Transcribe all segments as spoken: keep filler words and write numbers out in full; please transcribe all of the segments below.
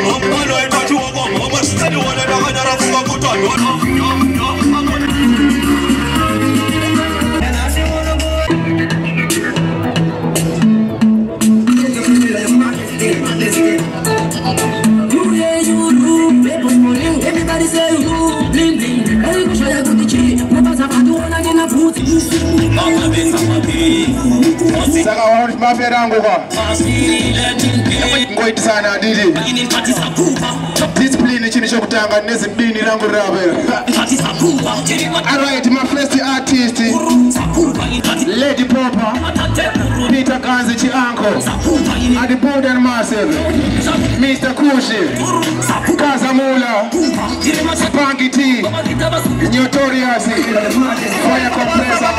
Saka waone mafia yangu kwa ngoiti sana didi discipline chini chokutanga nezi bini rangu rabe. Alright, my first artist Lady Popper Peter Kanzi Chianko Adi Boden Massive Mister Kushi Kazamula Spanky T Notorious Fire Compressor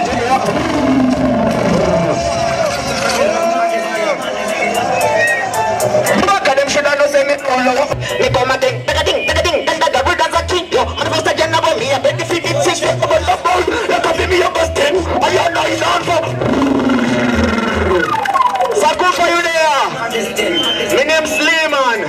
me come a ding, take a ding, take a ding, then the girl does a king. Yo, I'm supposed to get up on me, I bet the feet it's sick. I'm on the ball, look at me, you're busting. I am not in on for. Saku for you there. My name's Slayman.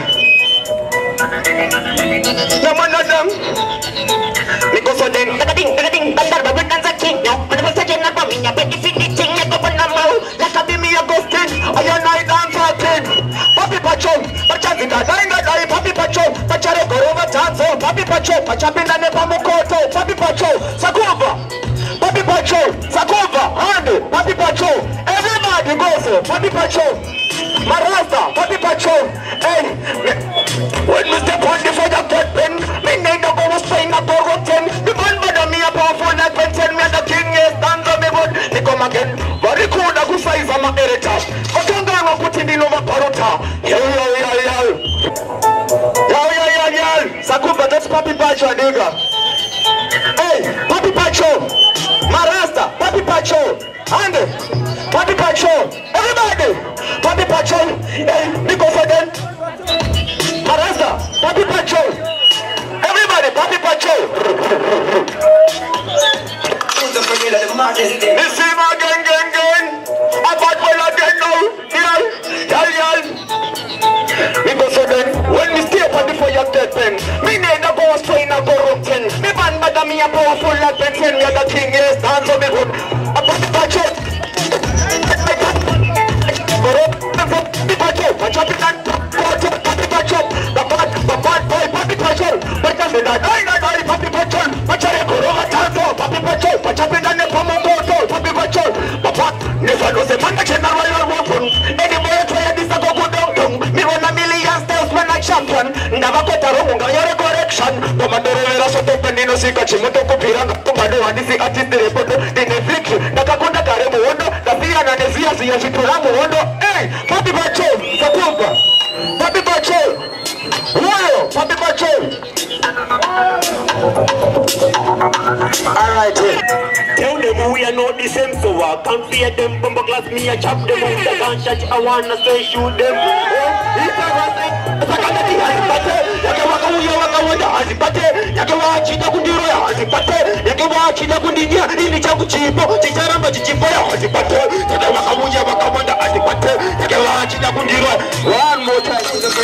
No man, no them. Me go so ding, take a ding, take a ding, then the girl does a king. Yo, I'm supposed to get up on me, I bet the feet it's sick. I'm on the ball, look at me, you're busting. I am not in on for. Papi Pacho, Pachazika, Dai, Papi Pacho, Pachare Gorova Tanzo, Papi Pacho, Pachapina Nepamokoto, Papi Pacho, Sakova, Papi Pacho, Sakova, Hande, Papi Pacho, everybody goes, Papi Pacho, Marasta, Papi Pacho, hey, when we step on the fire get pen, me name the go Spain, a go ten, the man bother me a powerful like Ben ten, me the king, yes, stand on me good, they come again, very cool, the good size of my heritage, but I'm gonna put in the Nova Parota, yo, yo, yo, yo, yo, yo, yo, yo, Sakuba, that's Papi Pacho, nigga, hey, Papi Pacho, Marasta, Papi Pacho, and Papi Pacho, everybody, Papi Pacho, hey, Nico for them, Marasta, Papi Pacho, everybody, Papi Pacho. This is my gang, gang, gang. I bought well again now. Y'all, y'all, y'all. We go so then, when we stay upon the fire dead pen, me need a go straight and go room ten. Me man bother me a powerful like Ben ten. Me the king, yes, dance on me good. I bought the Pacho. Papi Pacho, Pacho, Pacho, Papi Pacho. The bad, the bad boy, Papi Pacho. Pacho, the die, die, die, Papi Pacho. Pacho, the Gorova Tanzo, Papi Pacho. Pacho, the Nepamokoto, Papi Pacho. Papa, never knows a man that can not roll weapon. Any boy try this, I go go down, down. Me run a million steps when I champion. Never got a wrong, I have a correction. Commander Rivera, so to Pendino Sika, Chimoto Piranga, Commander, and this is artist, the report, the Netflix, Nakakunda Karamuondo, the Fian and the Zia, the Yashituramuondo. Hey, Papi Pacho, Sakuba, Papi Pacho, Royal, Papi Pacho. Alright, tell them we are not the same, so I can't fear them. Bumbo glass me, I chop them with the gunshot. I wanna say shoot them. One more time.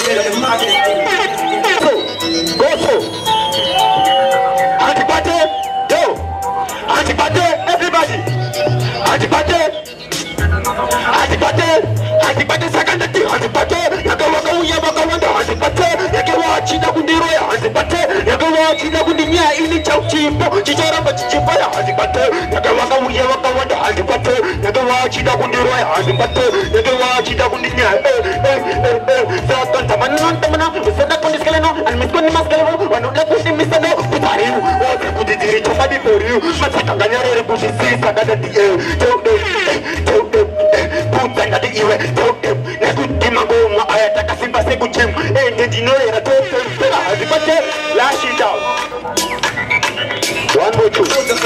Go so. Antipate, go. Antipate, everybody. Antipate. Antipate. Antipate second thing. Antipate. Yakawa uya wakawanda. Antipate. Yakawa chida kundiro ya. Antipate. Yakawa chida kundinya ini chauchimbo. Chicharamba chichipaya. Antipate. Yakawa uya wakawanda. Antipate. Yakawa chida kundiro ya. Antipate. Yakawa chida kundinya. Eh eh eh eh. Sakan tamanan tamanan. Sada kundiskeleno. Almiskoni maskeleno. Wanuda kundi misano. Putariu. Ote kundi diri chofadi poriu. Masaka ganyare rebusi sisa dada di eh. Tell them. Tell them. Put that the ewe. Tell them. Nekuti magoma ayata kasimba segu gym. Eh ndino era tote. Antipate. Lash it out. One more two.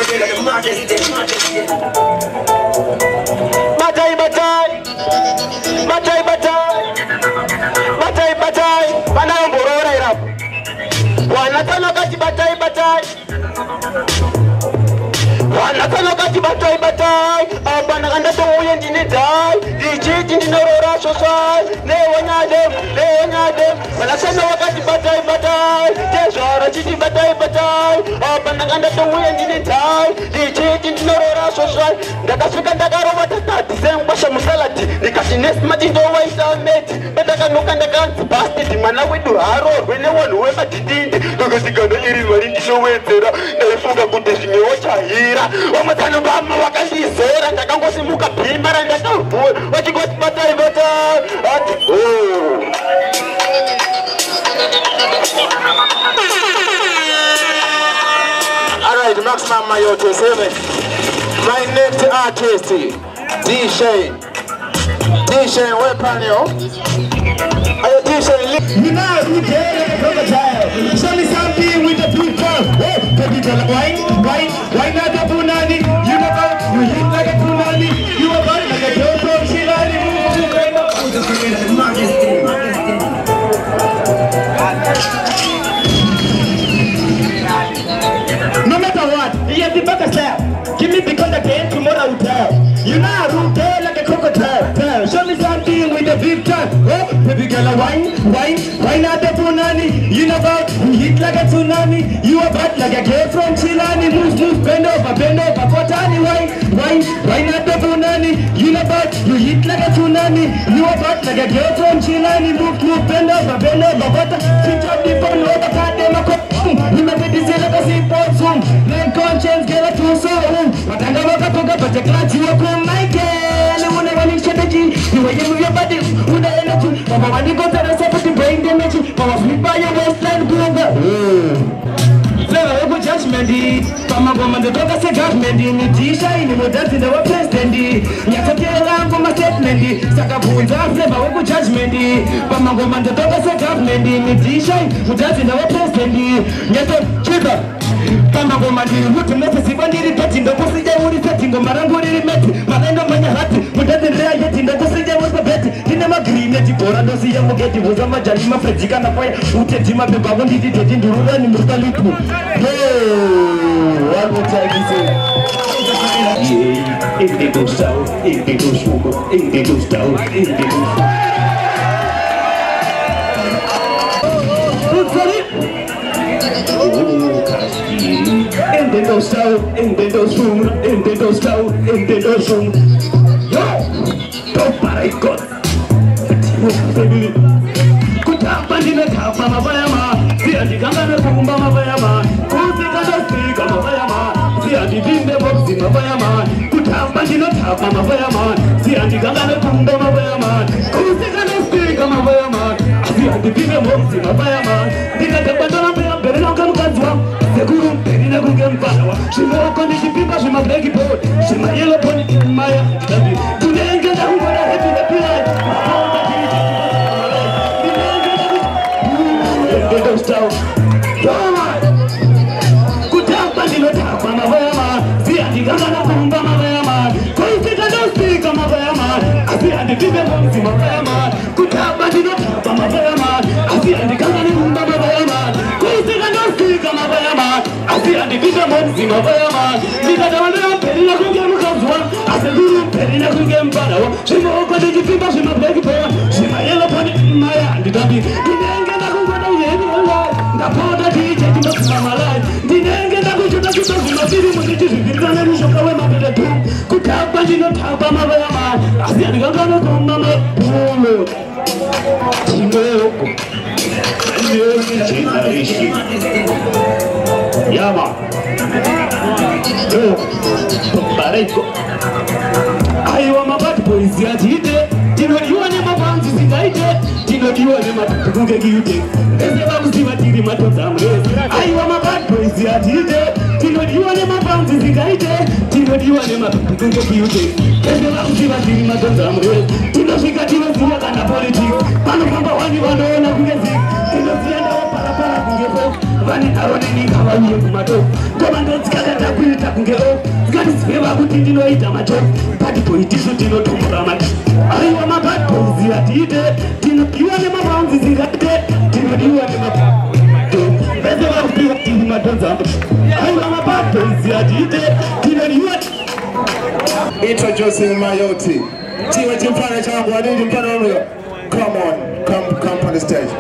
Batai batai. Batai batai. Batai batai. Bana mborora irap. Wanatano kati batai batai. Wanatano kati batai batai. Abana kanda to uye njini dai. D J njini noro. Tinora Sosai, Leonadem, Leonadem, Malasana Wakati Batai Batai, Tesora Chiti Batai Batai, Opanaganda to win in time, the Chitin Tinora Sosai, the African Dagarova Tati, Sam Basha Musalati, the Kashines Matito White Mate, but I can look at the guns, bastard, Manawi to Haro, when no one whoever did, because the gun is ready to show it, they forgot good thing, Hira, Omatano Bama Wakandi, and the Kangosimuka Pimba and the Town, what you got Batai Batai, oh. Alright, Maximum Mayotte, seven. My next artist, D Shane. D Shane, where panel? Are you D Shane? You know, you can't come a child. Show me something with the people. Hey, baby, tell them why, why, why not the Punani? You know how you hit like a Punani. You are body like a girl from Shilani. No matter what, he has the back slap. Give me because again tomorrow I will tell. You know I will tell like a crocodile. Tell. Show me something with the victor. Oh, baby girl, a wine, wine, wine out the punani. You know about you hit like a tsunami. You are bad like a girl from Chilani. Move, move, bend over, bend over, potani wine, wine, wine out the punani. You know about you hit like a tsunami. You are bad like a girl from Chilani. Move, move, bend over, bend over, potani. Switch up the phone over, cut them a cup. You may be the like a simple zoom. Then conscience get a two so. But I never got to go, but the glad you are my girl. You wanna run in strategy. You want to move your body with the energy. Mama, when you go to the separate brain damage, Mama, flip by your waistline, go over. Flavor of judgment, Mama, woman, the dog say judgment in the T-shirt, in the dance in our place, then the Yakaka from a statement, Sakapunza, flavor of judgment, Mama, woman, the dog say judgment in the T-shirt, who dance in our place, then the Yato Chiba. Kama goma ndiri mutu mete sibandiri peti ndo kusije uri seti ngo marangu riri meti malendo manya hati mudezi rea yeti ndo kusije uri beti tine magiri neti bora ndo siya mugeti vuza majali mafrejika na kwaya uteti mabeba wundi titi ndurura ni murtalipu hey one more time he say yeah indigo style indigo sugar indigo style indigo in the stove, in the room, in the stove, in the room. Yo, don't buy God. Good happen in the top of my Bayama. See, I think I'm going to come by my Bayama. Who's the kind of speak of my Bayama? See, I think in the box in my Bayama. Good happen in the top of my Bayama. See, I think I'm going to come by my Bayama. Who's the kind of speak of my Bayama? See, I think in the box in my Bayama. Think I can put on a Bayama, but I don't come back to one. The guru, Perina Gugam, she walk on the people, she my blacky boat, she my yellow pony, my baby. Today, get down when I hit the pillar. They don't stop. Good job, but you know, Mama Vayama. See, I think I'm gonna come by Vayama. Go to the speak of Vayama. I see, I think I'm going to Vayama. Good job, but you know, Mama Vayama. I see, I think I'm gonna come by Vayama. Go to the speak of Vayama. I see, I think I'm going to Vayama. Because I want to pay the Gugam comes one. I said, Guru, Perina Gugam Bano. She won't go to the people, she my blacky boat. She my yellow pony, my hand. The doggy. The powder D J to make my life. The name that we should have to do not be able to do. The gun and show away my little too. Could have but you not have my man. I said, I'm gonna come, Mama. Yama. I want my bad boys. Yeah, Tino, you are never bound to see night. Tino, you are never to get you. There's never see what you want to say. I want my bad boys. Yeah, Tino, you are never bound to see night. Tino, you are never to get you. There's never see what you want to say. Tino, she got you to look at politics. Panama, one you want to know music. Tino, see another parapara to get off. Running around and cover you to my dog. Come and don't scatter that will tap and get off. God is favor, but you know it, I'm a joke. Party politician, Tino, to Muramat. I want my bad boys, yeah, Tino, you are never bound to see that. Tino, you are never bound to see that. There's a lot of people in my guns. I want my bad boys, yeah, Tino, you are. Introducing Mayotte. See what you find, John. What did you find over here? Come on, come, come on the stage.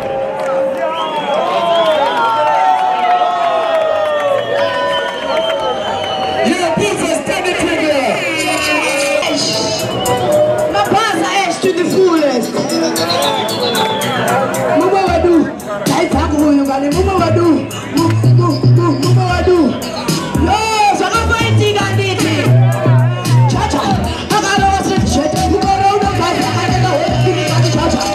Yeah, people, stand it together. My pasta ash to the fullest. Mama wadu, I talk who you got. Mama wadu, Mama wadu. Yo, so I'm fighting on it. Cha cha, I got lost in shit. You got all the guys. I got the whole thing. I got cha cha.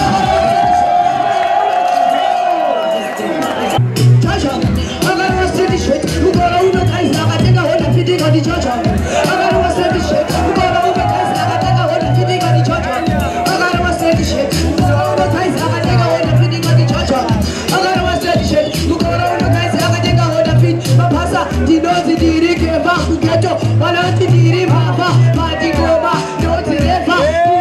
Cha cha, I got lost in shit. You got all the guys. I got the whole thing. I got cha cha. I got lost in shit. You got all the guys. I got the whole thing. I got cha cha. I got lost in shit. You got all the guys. I got the whole thing. I got cha cha. I got lost in shit. You got all the guys. I got the whole thing. My pasa, di no di di di ke va ku geto. Wala di di di ma va. Ma di go ma, no di re va.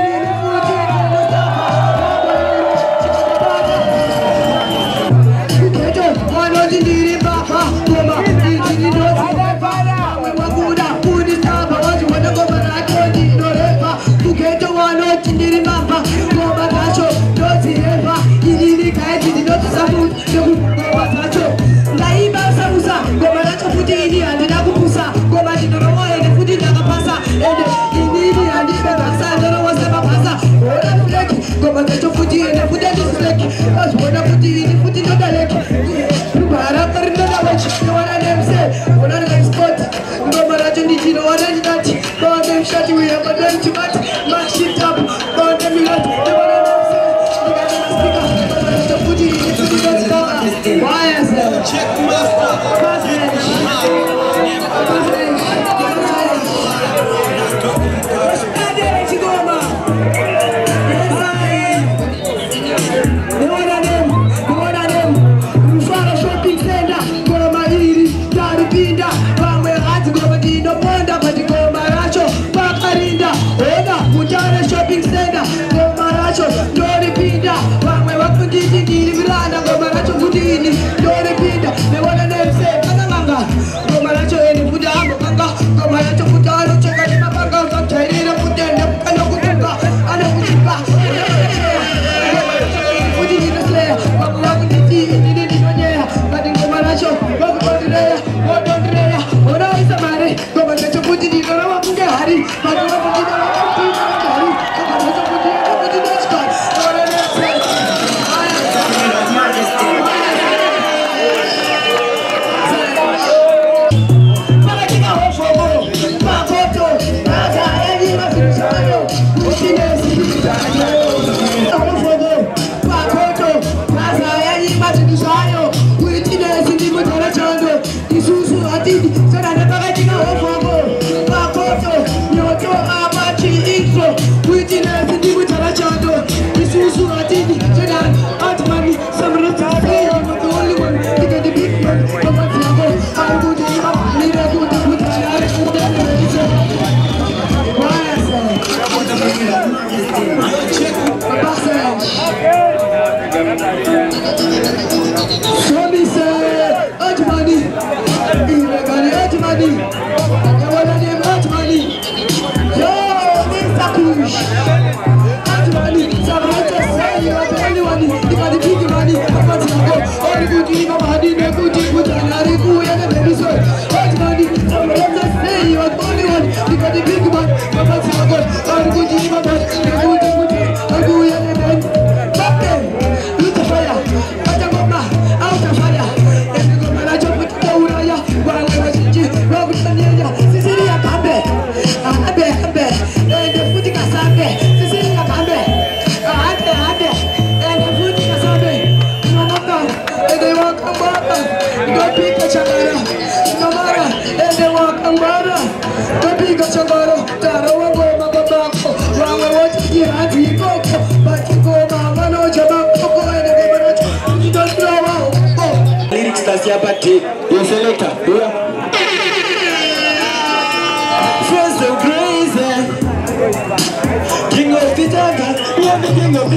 King of the jungle, we are the king of the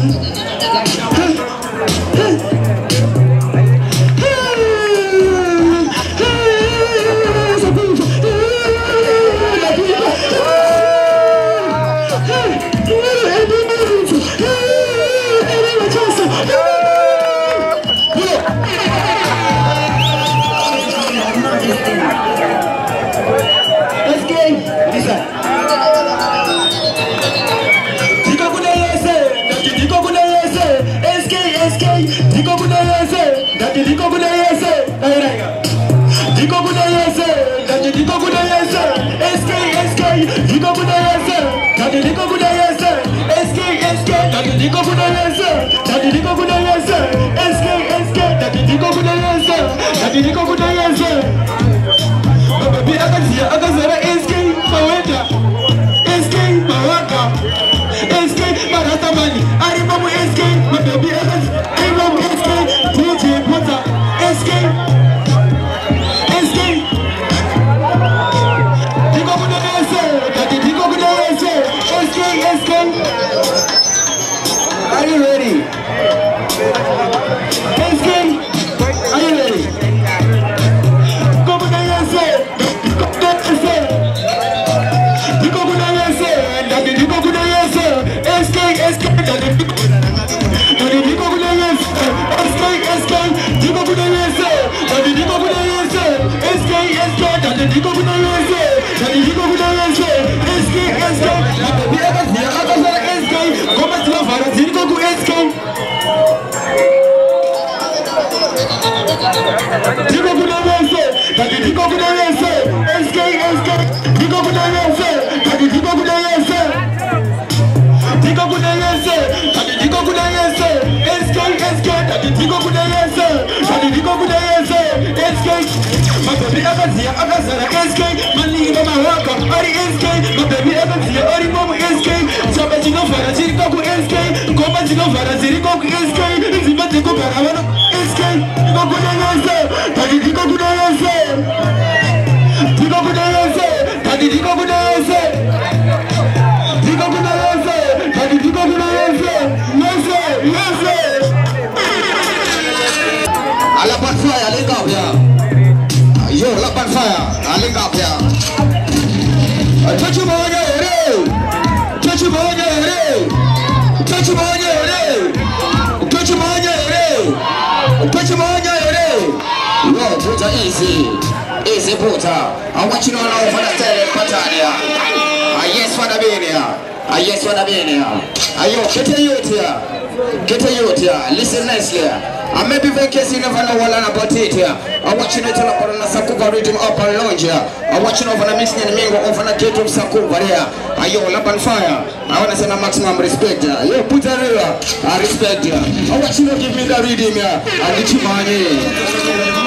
jungle. Hey! Diko kuna yese, Daddy Diko kuna yese, S K S K, Daddy Diko kuna yese, Daddy Diko kuna yese. Baby akazia akazara S K mawenda, S K mawaka, S K marata mani, ari mamu S K, my baby akazia, ari mamu S K, D J Pota, S K, S K. Diko kuna yese, Daddy Diko kuna yese, S K S K. Are you ready? S K, are you ready? Go to the S A, go to the S A. You go to the S A, Daddy, you go to the S A. S K, S K, Daddy, you go to the S A. S K, S K, you go to the S A. Daddy, you go to the S A. S K, S K, Daddy, you go to the S A. Daddy, you go to the S A. S K, S K, Daddy, you go to the S A. Come on, love, Daddy, you go to S K. Digo kuna yese, Daddy Digo kuna yese, S K S K, Digo kuna yese, Daddy Digo kuna yese, Digo kuna yese, Daddy Digo kuna yese, S K S K, Daddy Digo kuna yese, Daddy Digo kuna yese, S K. My baby akazia akazara S K, mani ina mahaka, ari S K, my baby akazia ari mamu S K, chaba jino fara jiri koku S K, koma jino fara jiri koku S K, ziba jiko karavana S K. Digo kuna yese, Daddy Digo kuna yese, Digo kuna yese, Daddy Digo kuna yese, Digo kuna yese, Daddy Digo kuna yese, yese, yese. Ala bonfire, link up here. Yo, la bonfire, link up here. Touch your boy, touch your boy, touch your boy, touch your boy, touch your boy. No, put her easy, easy put her. I want you to know for the tele Patania. I yes for the Benia. I yes for the Benia. Ayo, get a youth here. Get a youth here. Listen nicely. I may be vacation, you never know what about it here. I want you to tell up on the Sakuba rhythm up and lounge here. I want you to know for the missing and mingo over the gate of Sakuba here. Ayo, lap and fire. I want to send a maximum respect here. Yo, put a real. I respect here. I want you to give me the rhythm here. I get you money.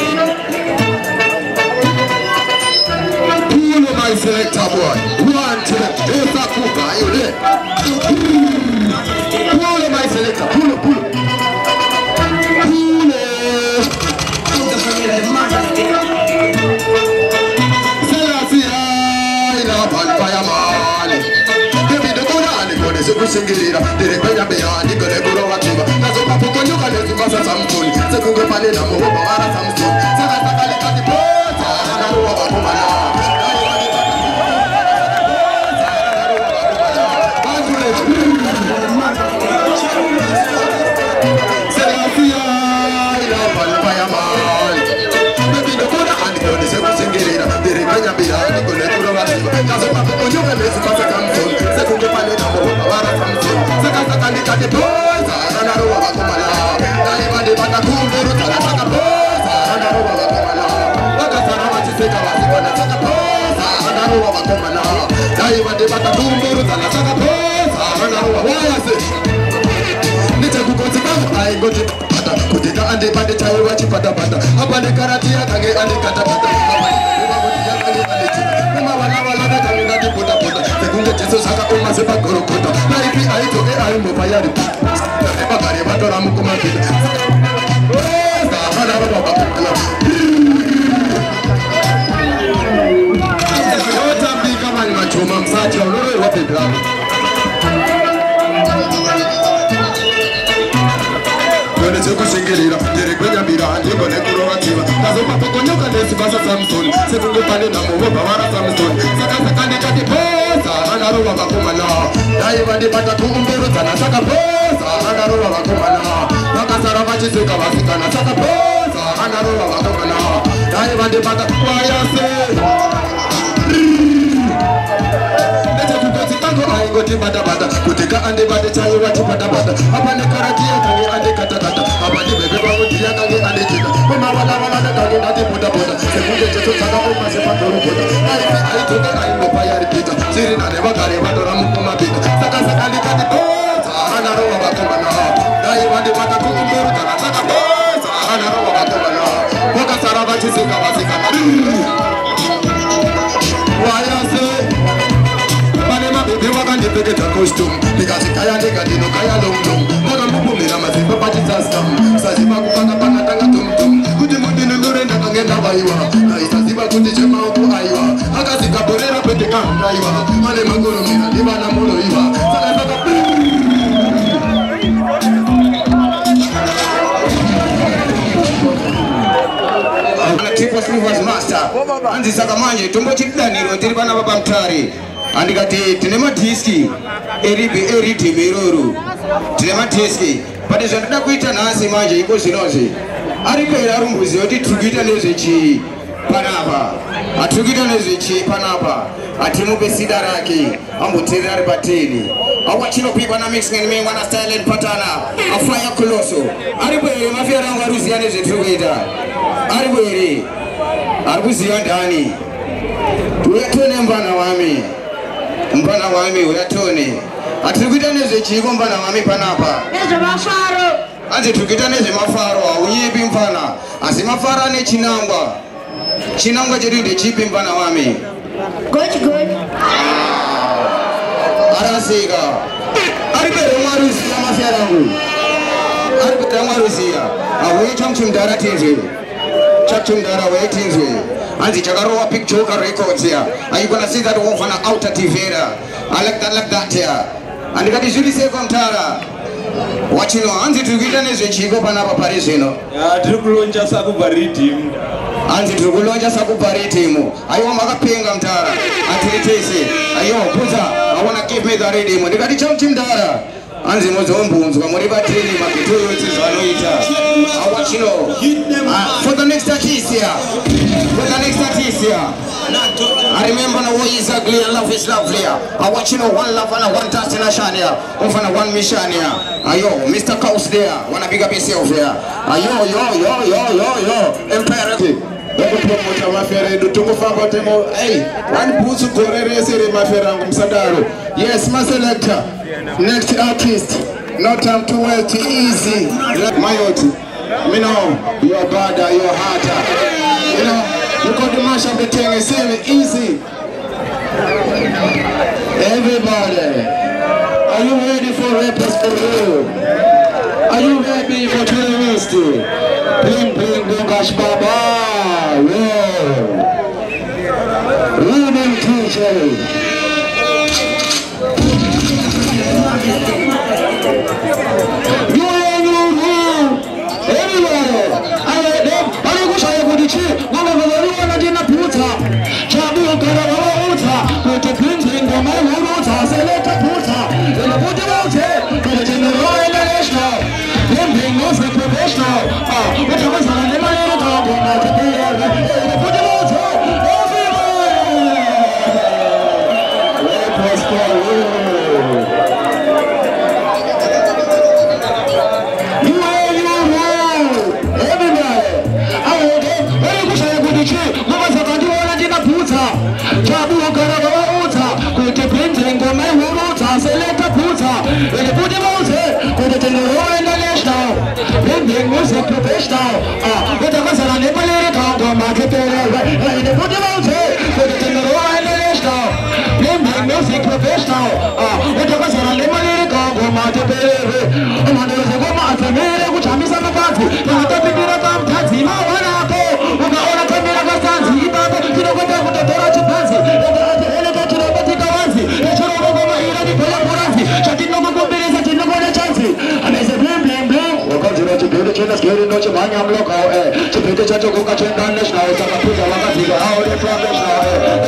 My selector boy, one to the it's a cooper, you there? Pull my selector, pull pull pull Selassie, I love on fireman. Baby, the good and the good is a good singer. The Rebecca beyond the good and good whatever. That's what Papa can you can let him pass some food. So go go find it and move over some stuff. So that's a calic at the boat. I don't know about woman. Siri na never carry, but I'm mustum because kaya nega dino kaya long long naga mupumira mazimba patizastam saziba kupanga panga tanga tum tum kuti mundinu nurenda kangenda baiwa na isaziba kuti chema uku aiwa akazika borera pete kangaiwa mane magoro mina divana mulo iwa saka saka Tipo Silvers Master Anzi saka manje tumbo chidaniro tiri pana baba mtari andikati tine madiski eribi eriti miruru tine madiski pade zvandida kuita nhasi manje iko zvinozi ari pera rumbuzi kuti tikuita nezvechi panapa atikuita nezvechi panapa atimupe sida rake amboterera ari pateni awachinokuipa na mixing and mingwa na style and patana afaya kuloso ari pera mafia rangu aruziya nezvetirikuita ari bwere ari kuziva ndani uyatone mbana wami mbana wami uyatone atiri kuita nezvechiko mbana wami panapa nezvemafaro anzi tiri kuita nezvemafaro haunyipi mfana asi mafaro ane chinangwa chinangwa chedu ndechipi mbana wami gochi gochi arasika ari bwere mwaruziya mafia rangu ari bwere mwaruziya ahuye chamchimdara tinzwe Chachundara waitinzwe anzi chakarowa Big Joker Records here. Are you gonna see that one from outer T V there? I like that, like that here. And you got the Julie Sekom Tara. Watching on anzi tukita nezvechiko panapa pari zvino. Ya tiri kulonja sakubhari team. Anzi tiri kulonja sakubhari team. Aiwa makapenga mtara. Atiritese. Ayo puza. I wanna give me the rhythm. Ndikati chamchimdara. Anzi mozombunzwa muri batini maketo yoti zvanoita. Awachino. For the next artist here. For the next artist here. I remember the war is ugly and love is lovely. I watch you know one love and one destination here. Over and one mission here. Ayo, Mister Kaus there. Wanna big up yourself here. Ayo, yo, yo, yo, yo, yo. Imperative. Promoter mafia do tungo famba temo. Hey, one busu korere sere mafia rangu msadaro. Yes, my selector. Next artist. No time to wait, easy. Mayoti. You know, you're badder, you're harder. You know, you got to mash up the thing and say it easy. Everybody, are you ready for rappers for real? Are you ready for terrorists? Bling bling bungash baba. Whoa. Rhythm teacher. Let's get into the money. I'm local. Eh, to be the judge of Coca Cola National. It's a puta wakati go out the professional.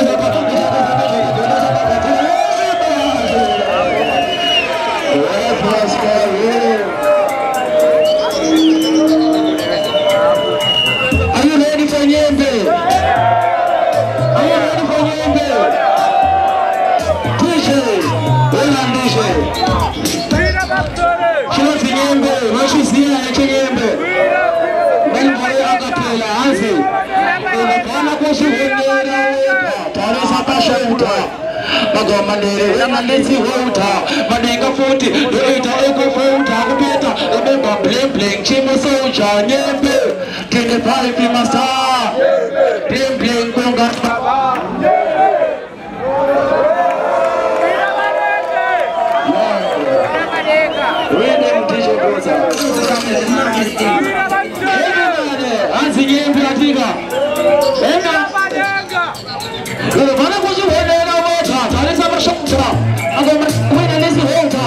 Are you ready for Nyembe? Are you ready for Nyembe? D J, where's my D J? Shut Nyembe, what you see? Nyembe. Magomanere yamanezi wota madinga futi doita eko futa kupita remember bling bling chimo soja Nyembe kene pipe master bling bling konga Anzi niente la tiga. Venga. Loro vanno così bene la volta, tale sa per sopra. Allora qui non è si volta.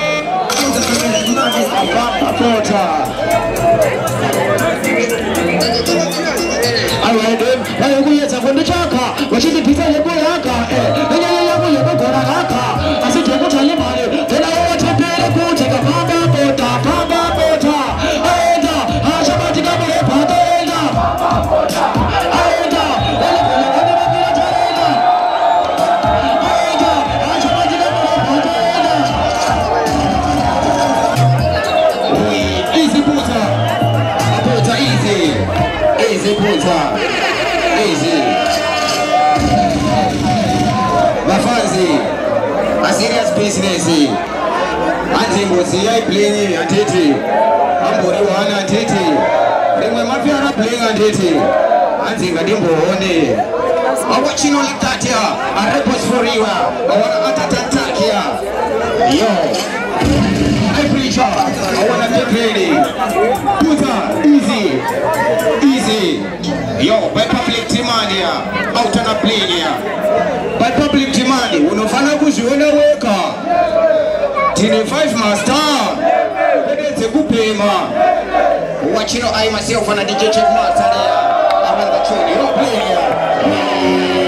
Pota. Puta. Easy. Mafanzi. A serious business. Anti Mosi I playing Antiti. Ambori wana Antiti. Rimwe mafia na playing Antiti. Anti Ngadimbo one. I watch you like that here. I report for you. I wanna attack here. Yo. I preach up. I wanna get ready. Puta, easy, easy. Yo, by public demand here, out on a plane here. By public demand, unofana kuziona weka. Tini five master. It's a good payment. Watching I myself on a D J check master here. I'm on the train. You're playing here.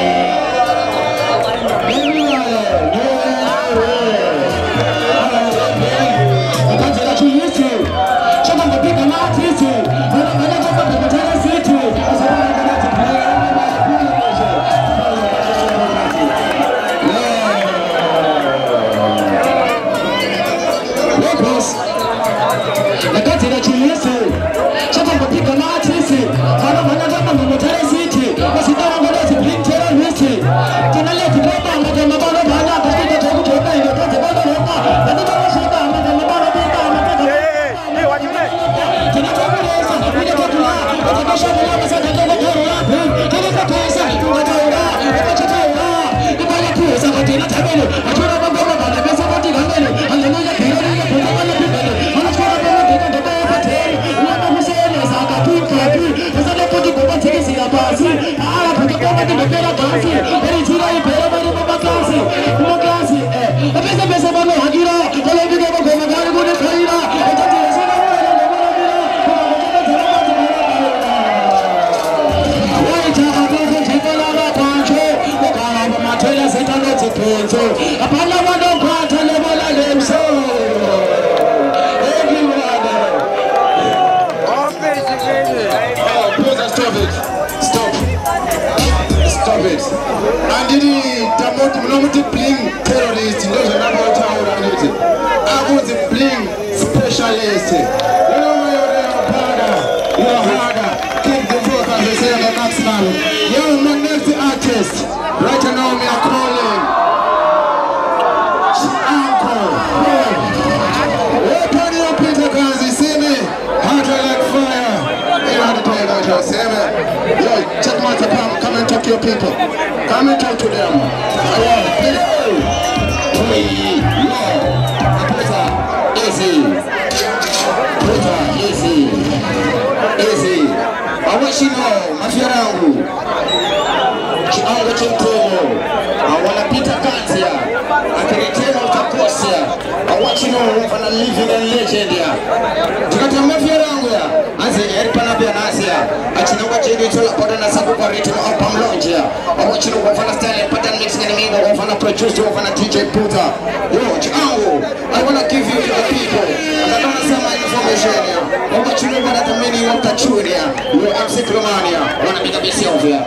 Producer of a D J Puta. Yo, Chiango, I want to give you to the people. I don't want to sell my information here. I want you to know that the meaning of the tune here. Yo, M C Cromania. I want to make a bit of here.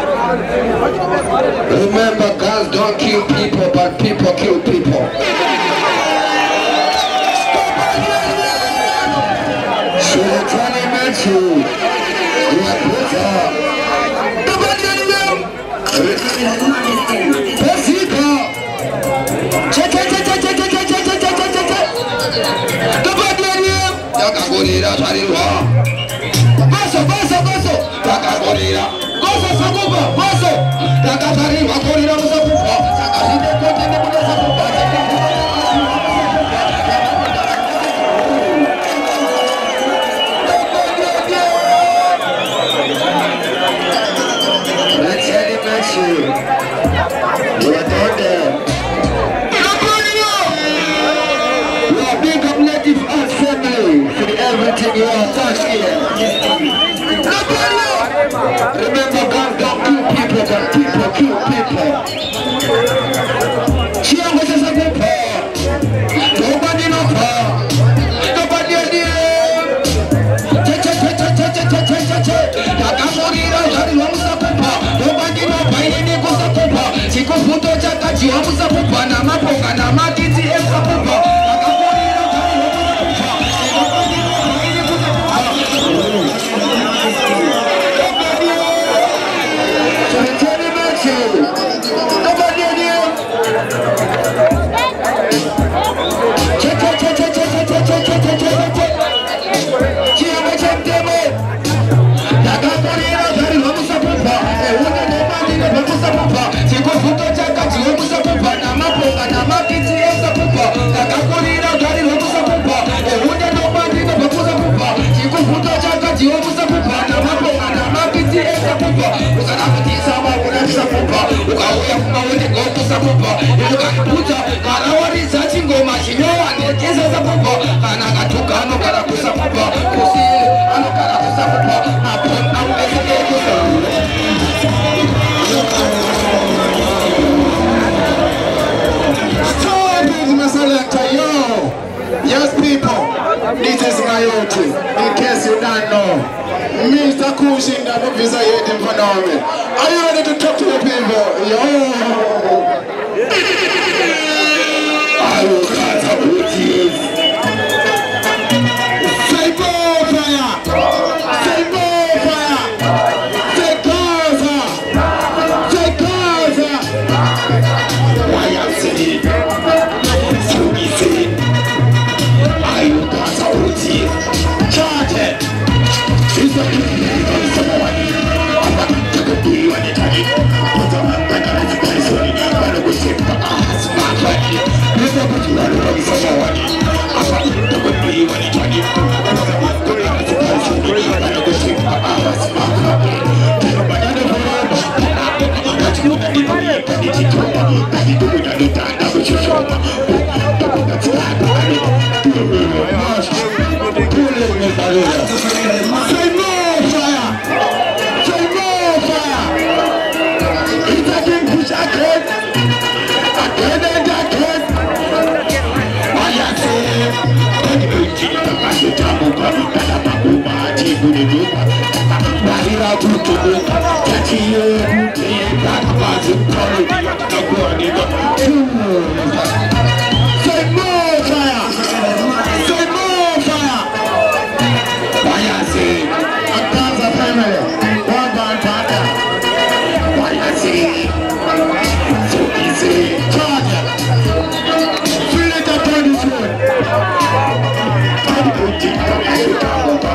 Remember, guys don't kill people, but people kill people. So, Johnny Matthew, you are Puta. Check it, check it, check it, check it, check it, check it, check it. The Badania. Takagorira, Tariwa. Basso, basso, basso. Takagorira. Basso, Sakuba, basso. Takagariwa, Gorira, Sakuba. Takagariwa, Gorira, Sakuba. Let's get it, Matthew. You are done there. Everything you are touched here. Remember, God don't kill people, but people kill people. Here was a good part. Nobody no part. Nobody in the air. Nobody no buy any goes up. Chico Puto Chakachi, Amusa Pupa, Namapoka, Namatiti, and Pupa. Let's lazima yote. In case you don't know, Mister Kushi got a visa yet in Panama. Are you ready to talk to the people? Yo! I will cut up with you. Say more fire! Say more fire! Say Gaza! Say Gaza! Why I'm saying? So we say, I will cut up with you. Charge it! It's a good someone. I'm not going to be on it. But I'm not going to be on it. I'm not going to be on it. Let's go to the room for someone. I'm not going to be on it. I'm not going to be on it. I'm not going to be Say more fire! Say more fire! It's a king push again! Again and again! I say, I'm going to the Masutamuka, Katamakuma, Tibuduka, Marina Tutubu, Tatiyo, Blackbazu, Naguaniga. Say more fire! Say more fire! Why I say, a Gaza family, one man partner. Why I say, so easy, charge it. Feel it up on this road. I'm going to take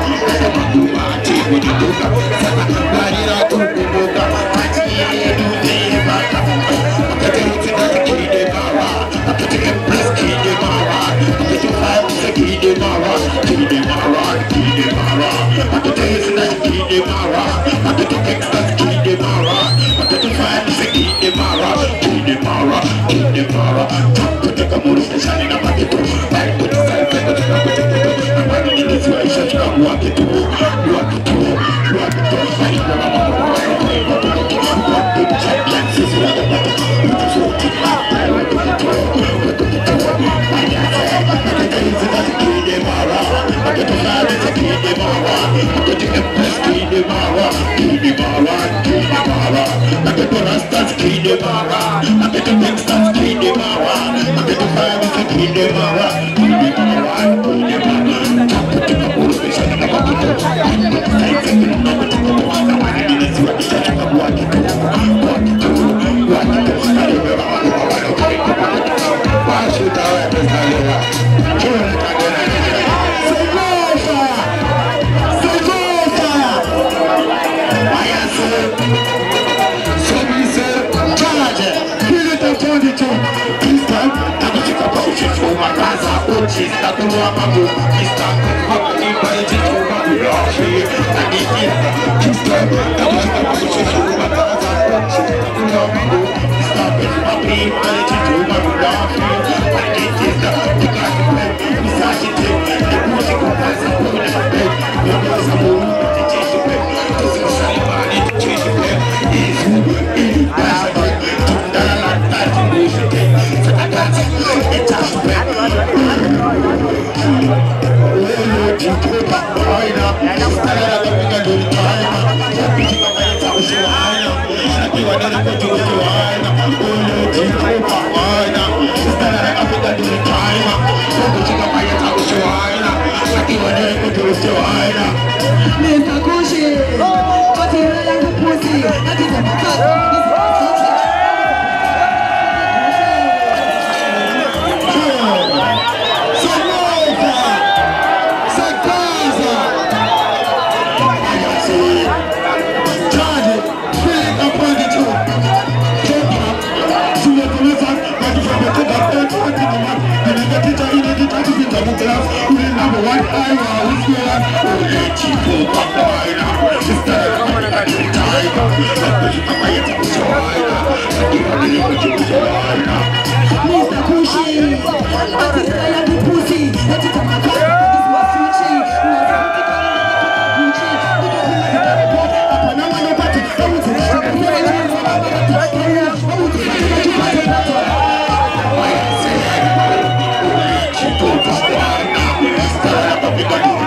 Walk it through, walk it through, walk it Mister Kushi, what is the pussy? That is a Mister Kushi, what is the pussy? That is a Thank you.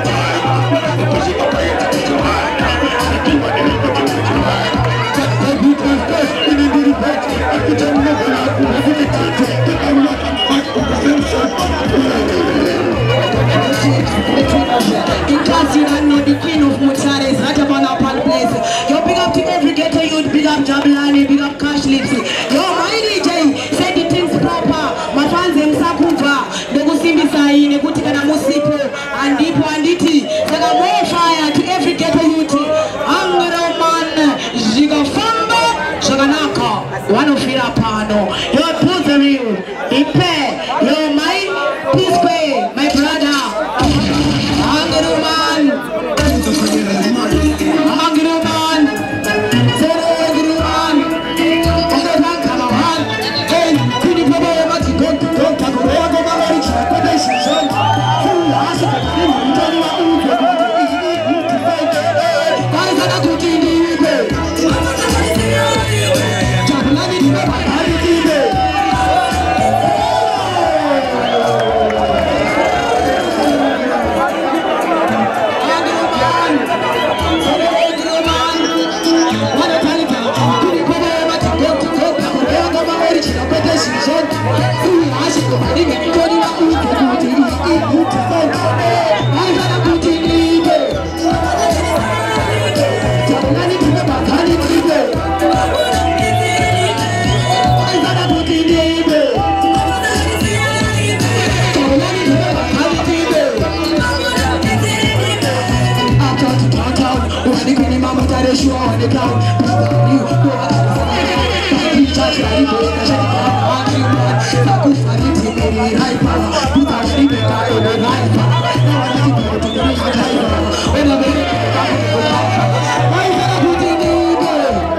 Wani kini mama tare shi on the ground. You go out. Charge ready for the shot. Aku fari tiri raipa. Puta shri beta ena raipa. Na wani ki to to ni raipa. Ena be. Wai sara puti ni go.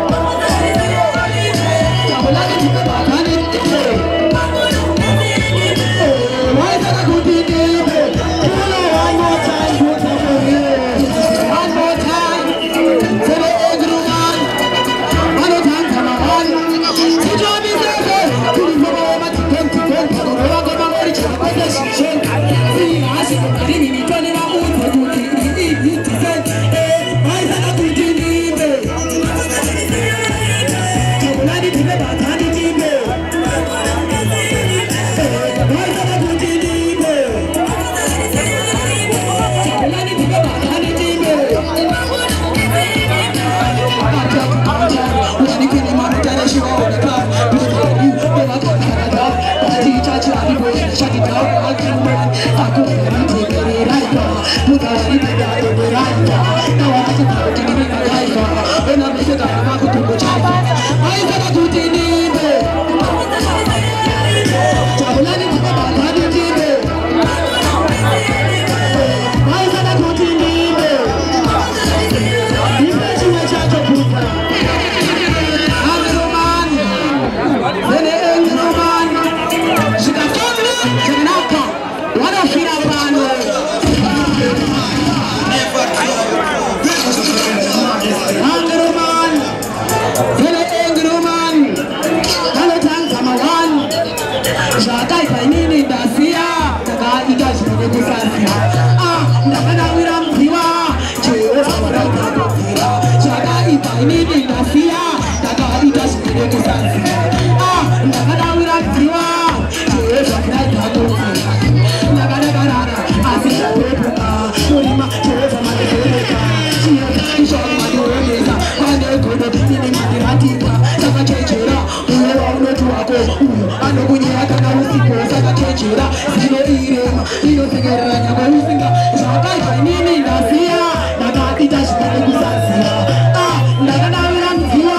Tabla ni to ba kane te. Wai sara puti ni go. Pulo one more time put up for you. One more time. Sere egruman. One more time come on. Tijani zeke. Kuni mama mati twenty twenty. Rogo mama richa bade shishen. Si asi kari ni mitoni na uto kuti. Iti tizen. Eh, wai sara puti ni go. Tabla ni tibe batani ni go. Wai sara puti ni go. Tabla ni tibe batani ni go. Wani kini mama tare shi on the ground. You never go Canada. Party charge ready for the shut it down. Agreement. Aku fari tiri raipa. Puta shri beta ena raipa. Na wani ki to to ni raipa. Ena be se kana ma ku to chaipa. Wai sara puti ni go. Tabla ni tibe batani ni go. Wai sara puti ni go. Imeji wa chacho puta. Roman, Zene Roman, Shikatoni, Shinaka, what a fina bano. Roman, Zene Roman, Halotan Kamawan, Shakai Painini Dasia, Taka Igas Negusasia. Ah, Nakana Wiram Piwa, Jehovah Waraka Tira, Shakai Painini Dasia. Itas video kusansi. Ah, nakada wirat jiwa. Jehovah Christ hadosi. Nakada karara asira wepuka. Ulima Jehovah madeka. Chia kisha madeka. Ane kodo nini madiratika. Saka chechera. Uwe wa unotu wako. Ano kunyera kana usiko. Saka chechera. Sino irema. Ino segera nyama usinga. Shakai painini nasia. Nakada itas video kusansi. Ah, nakada wirat jiwa.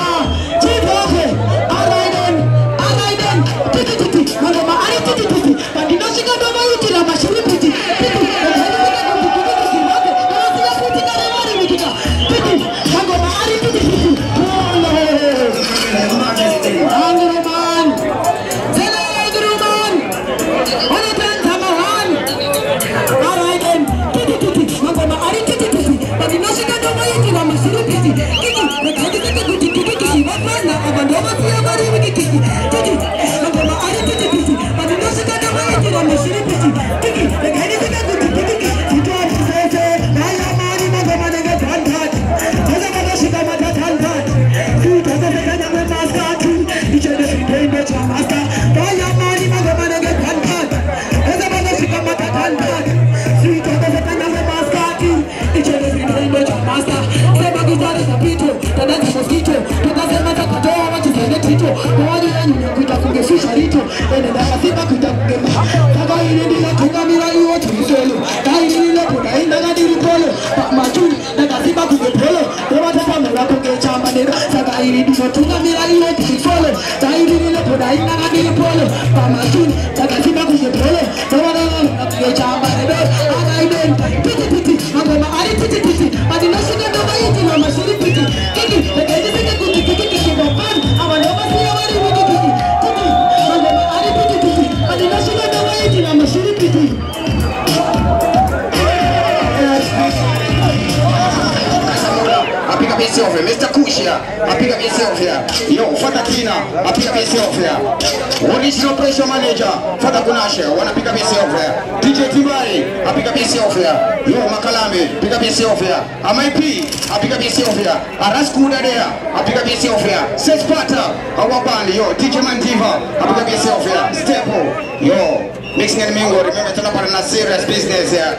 Mister Kushia, I pick up yourself here. Yo, Father Tina, I pick up yourself here. Original Operation Manager, Father Kunashe, I wanna pick up yourself here. D J Timari, I pick up yourself here. Yo, Makalame, pick up yourself here. M I P, I pick up yourself here. Araskuda there, I pick up yourself here. Seth Pata, our band, yo, D J Mandiva, I pick up yourself here. Stepo, yo. Mixing and mingle, remember to not put in a serious business here.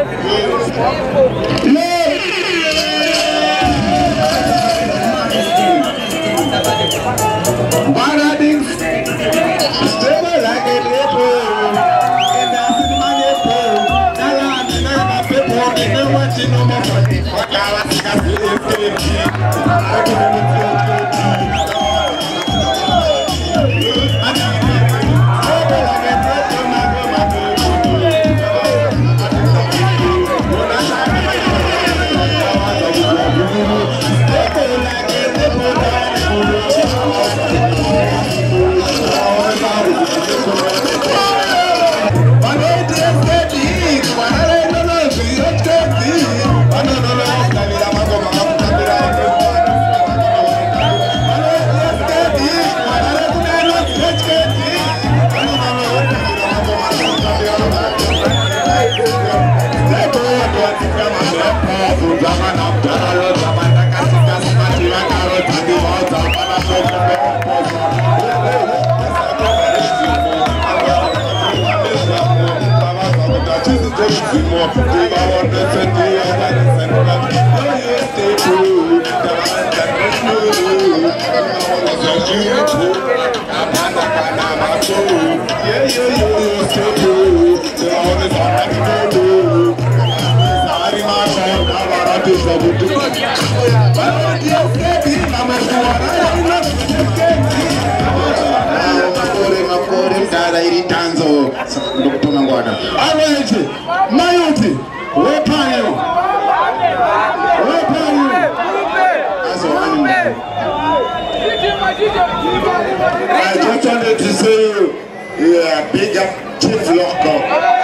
Baradings, stable like a leper, and that's in my neighbor. Now I'm in a paper, and I'm watching on my I just wanted to say, yeah, big up Chief Loco.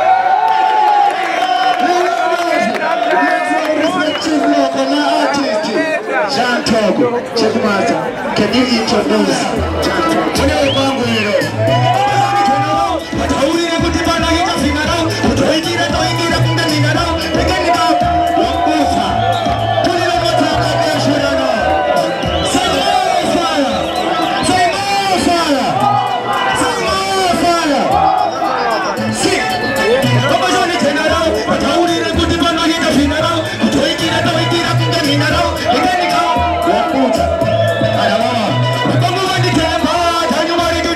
Chief Loco, now artist. Jean Togo, Chief Master, can you introduce Jean Togo? When you come here, Come on,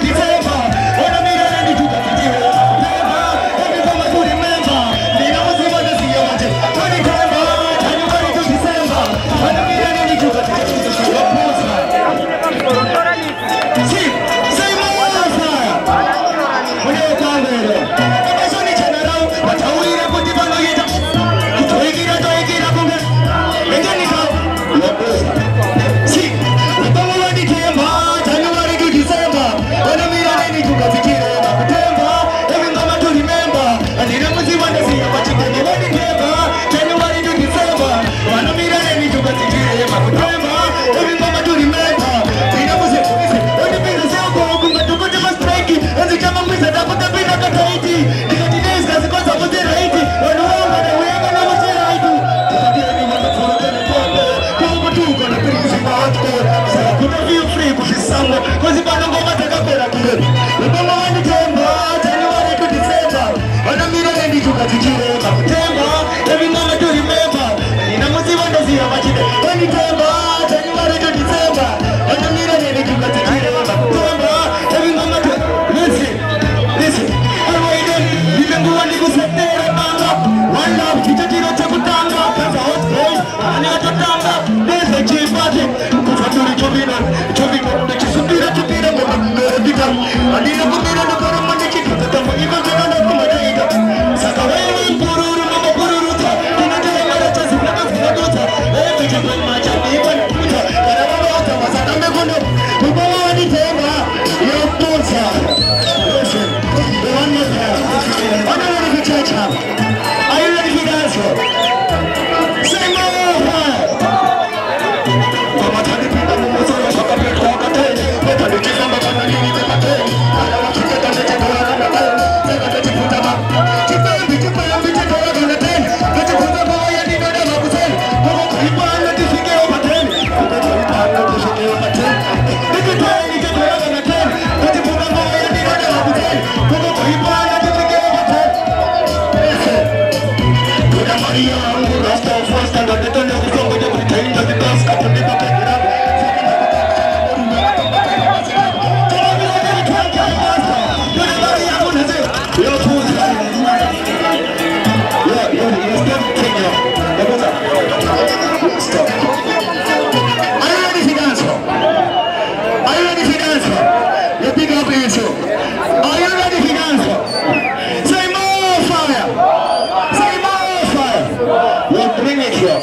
Joshua.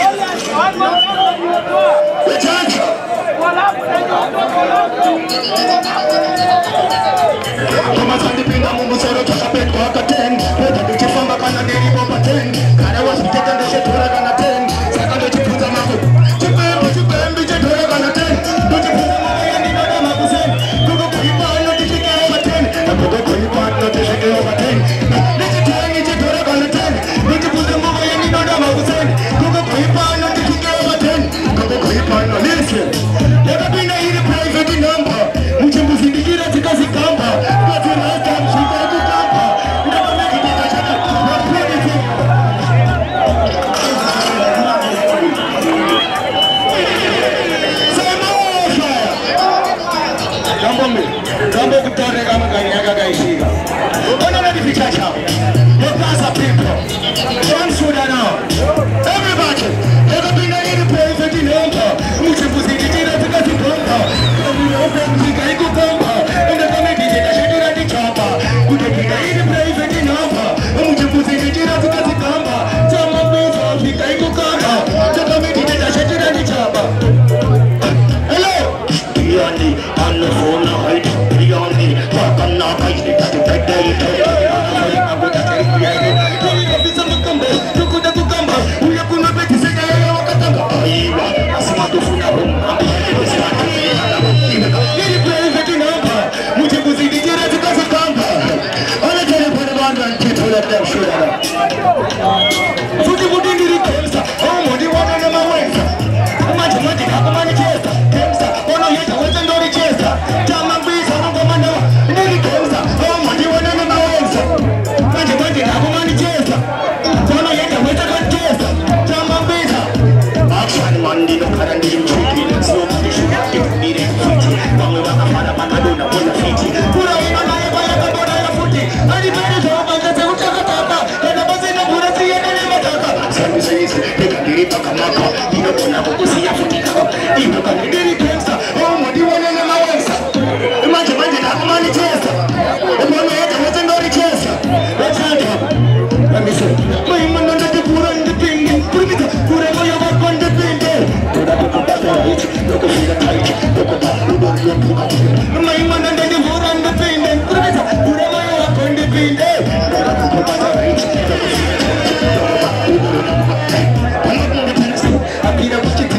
The Joshua. Kama sandipinga mungu soro chakapet kwa katen. Peta duchifamba kana deri bomba ten. Kana wasiteka ndeshe tura kana ten. Saka duchipuza maku. Chipembi chipembi chetura kana ten. Duchipuza maku ya nina na maku sen. Kuku kuhipa no tishike over ten. Kuku kuhipa no tishike over ten. Duchitengi chetura kana ten. Duchipuza maku ya nina na maku sen. Kuku kuhipa no tishike over ten. Kuku kuhipa no listen. Leka bina hili private number. Mchimbuzi ndikira zikazi kamba. Kati rasta mshika kukamba. Ndaba meki tika chaka. Wapuni zi. Sema fire. Jambo mi. Jambo kutore kama kanyaga kaishika. Ona na difichacha. Yokasa people. One Sudan now. Everybody. Leka bina hili private number. Mchimbuzi ndikira zikazi kamba. Mchika iko kamba. Ndaba meki tika shedira di chapa. Kutekika hili private number. Mchimbuzi ndikira zikazi kamba. Chama pesa mchika iko kamba. Ndaba meki tika shedira di chapa. Hello. Beyond on the phone, right? Beyond the fuck, I'm not right. It's the big day. I'm going to take you. I'm going to come back. You could have come back. We are going to make you say, I want to come back. I want to phone up. I'm going to start to say, you play with the number. Much of the get to the number. All the telephone one and people let them show up. So you wouldn't need it. Oh, what do you want to know my way? Much money, how many chairs? Ono yeta weza ndori chesa. Chama mbisa mungo mano. Nini kemsa. Oh mandi wana na mawenza. Mandi mandi na kumani chesa. Ono yeta weza kwa chesa. Chama mbisa. Action mandi no karandi mchuki. Sio mwishu ya kipire fiti. Wangu waka fara makadona wala fiti. Kura ina na eba ya kabona ya futi. Ani bere zo bangaze utaka tapa. Yana bazi na bura siya nene mataka. Sandu sisi. Teka diri paka maka. Ino kona kukusi ya futi kaka. Ino kani diri kemsa. Imagine, imagine, how many chairs? The one who had a legendary chairs. Let's have it. Let me say, my man under the poor and the ping, Purita, whoever you work on the ping. Look at the tight, look at that, look at the my man under the poor and the ping, Purita, whoever you work on the ping. I'm going to put it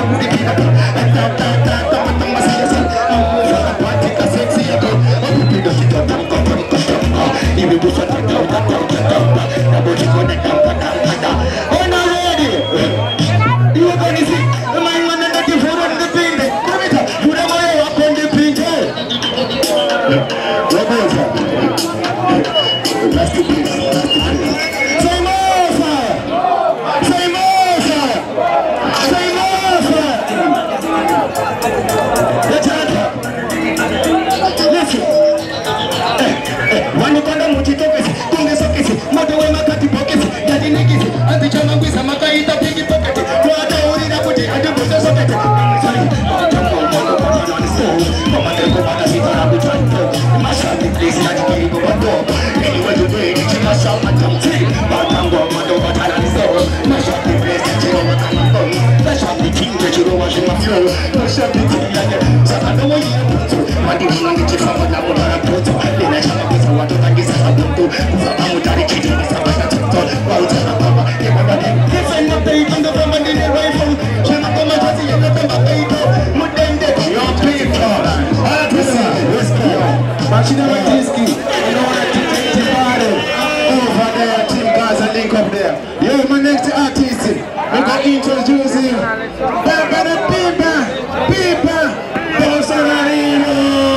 Yo, my next artist, we got introduce him. Baba Pipa, Pipa, Bolsonaro.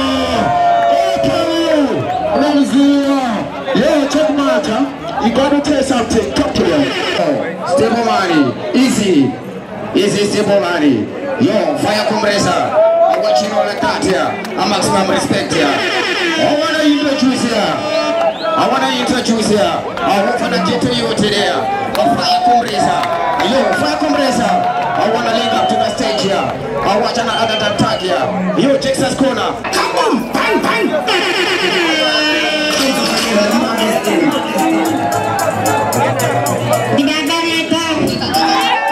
Open you. Yo, check him out, huh? You gotta tell something. Talk to them. Oh, stable money, easy, easy stable money. Yo, fire compressor. I'm watching all like that here. I'm maximum respect here. I wanna introduce here. I want to introduce here. I want to get to you today. A fire compressor. Yo, fire compressor. I want to link up to the stage here. I watch another attack here. Yo, Texas corner. Come on, bang, bang. Tidak ada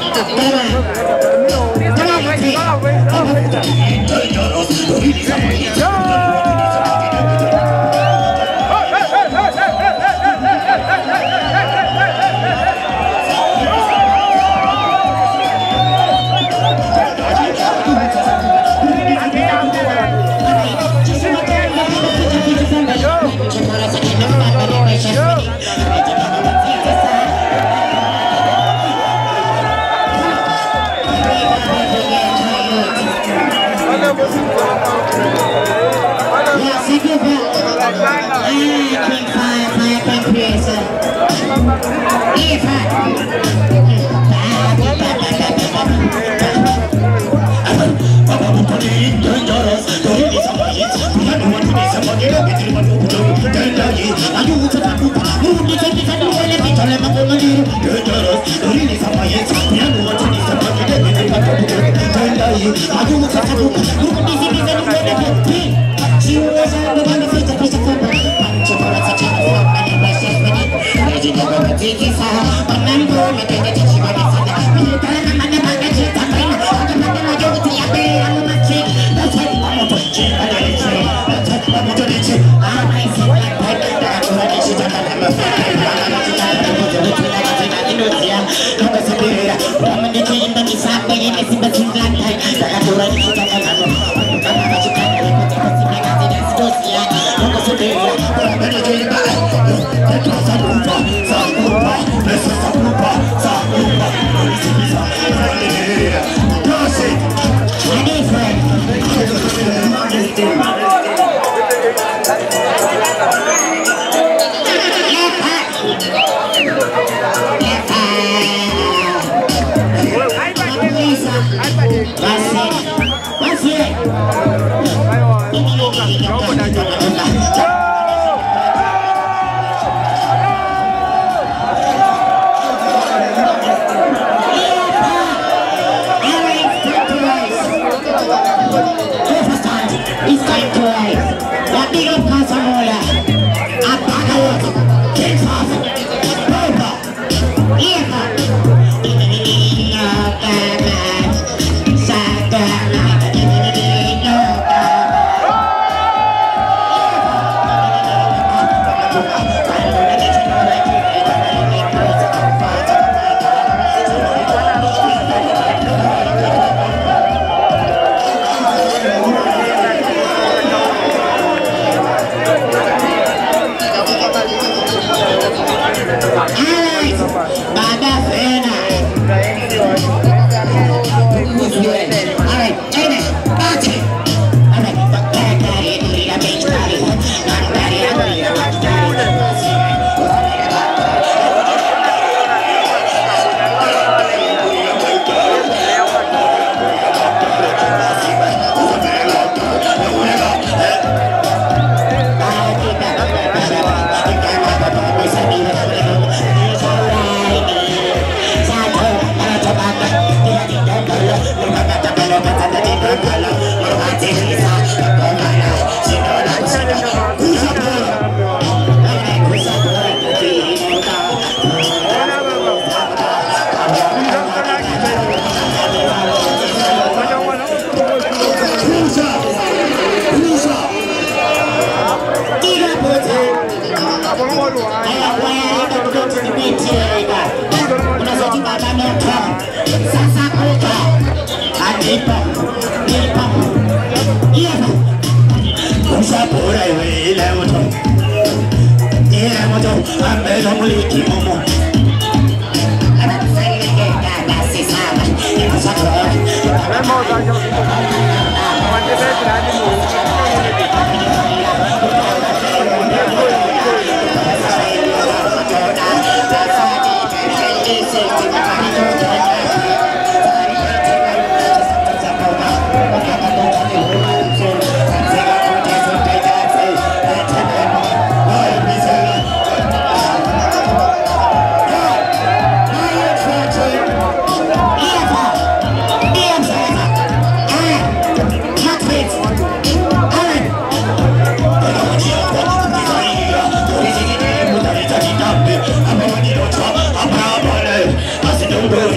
I'm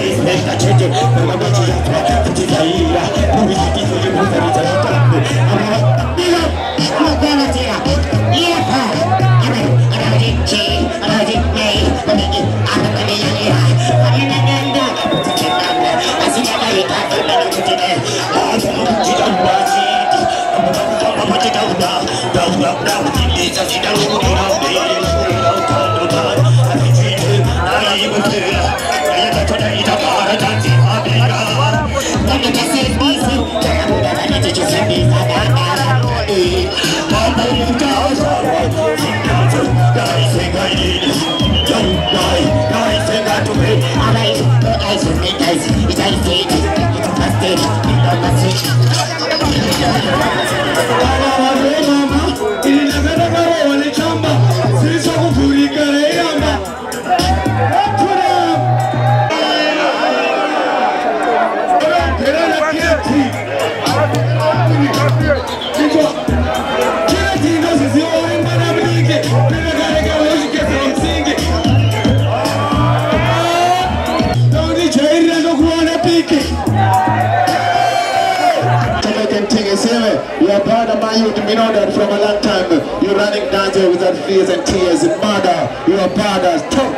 You're part of my youth, we know that from a long time. You're running down there with that fears and tears and murder. You're a badass.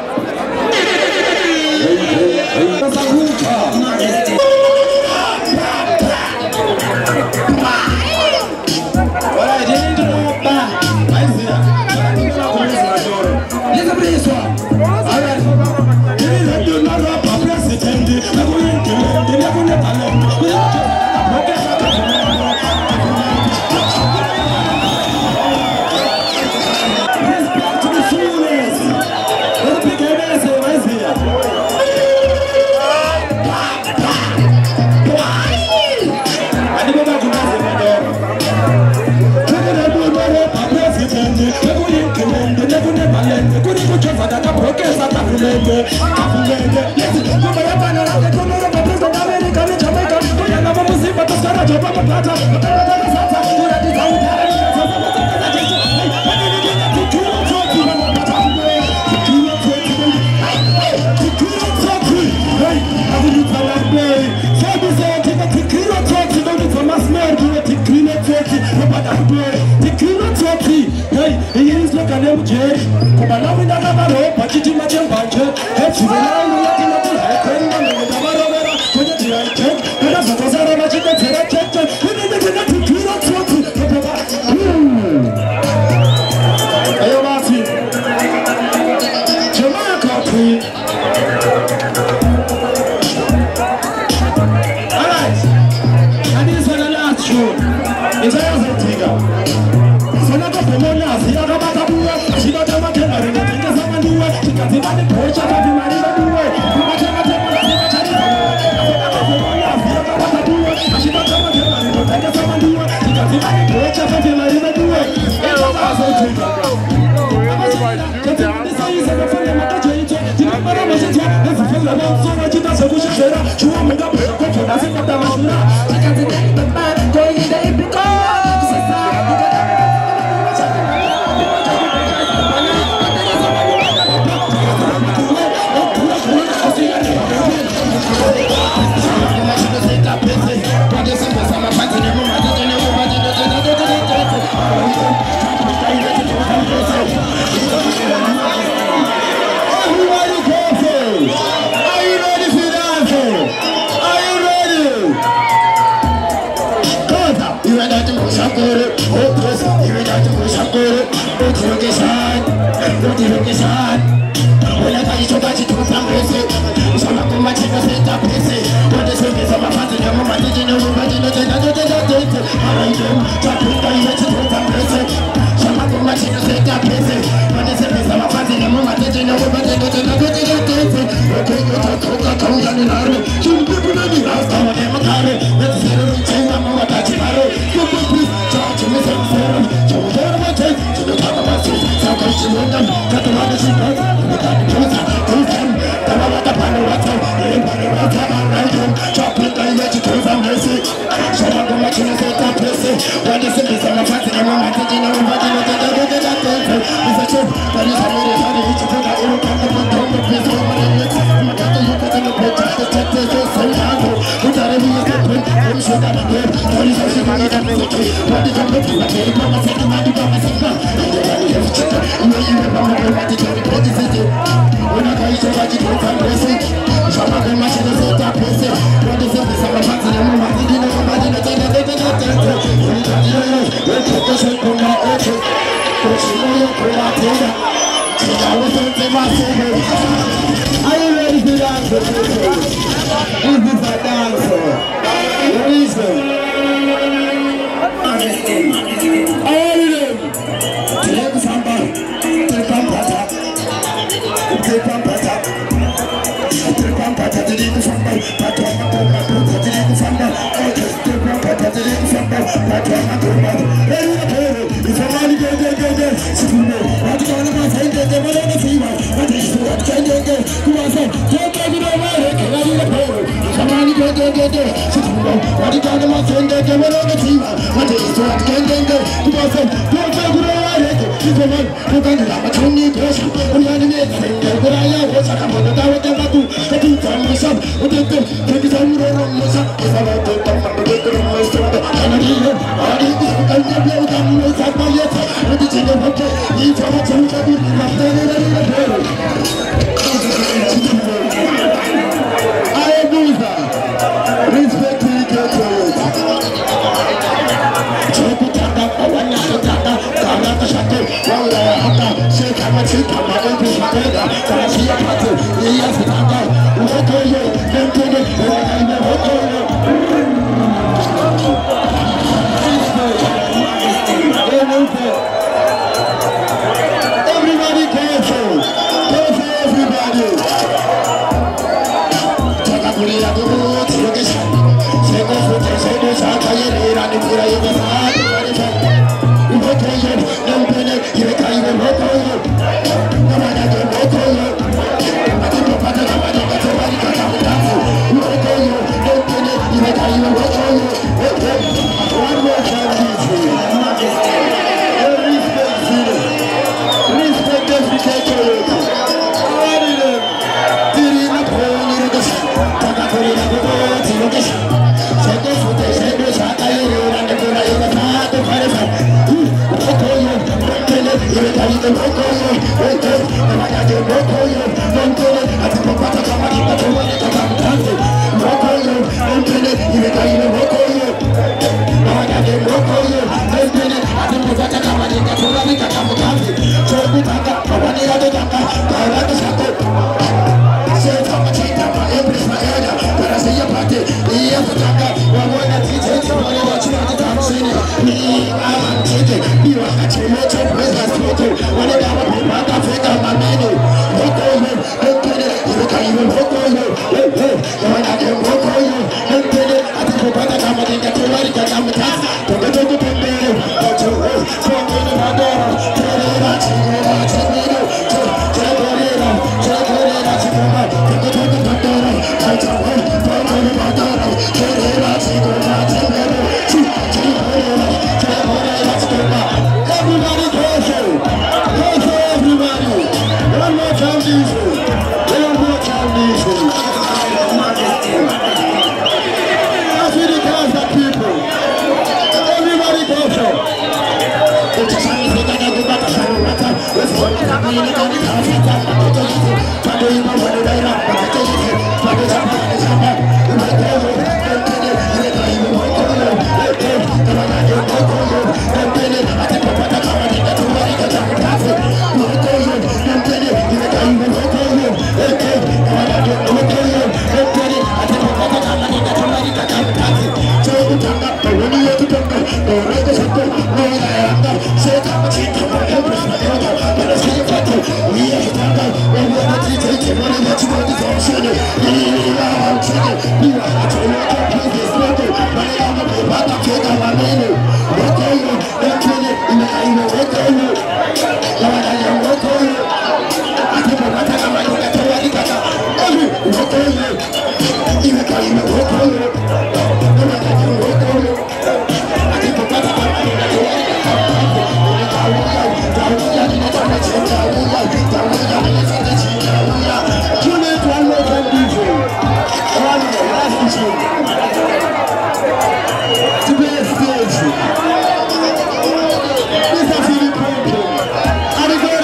What I didn't know about. I see that. Listen to this one. Alright. You're not a president. I'm going to let you never let alone. is a dancer. Listen. All of them. Take some back. Take some back. Take some back. Take some back. Take some back. Take some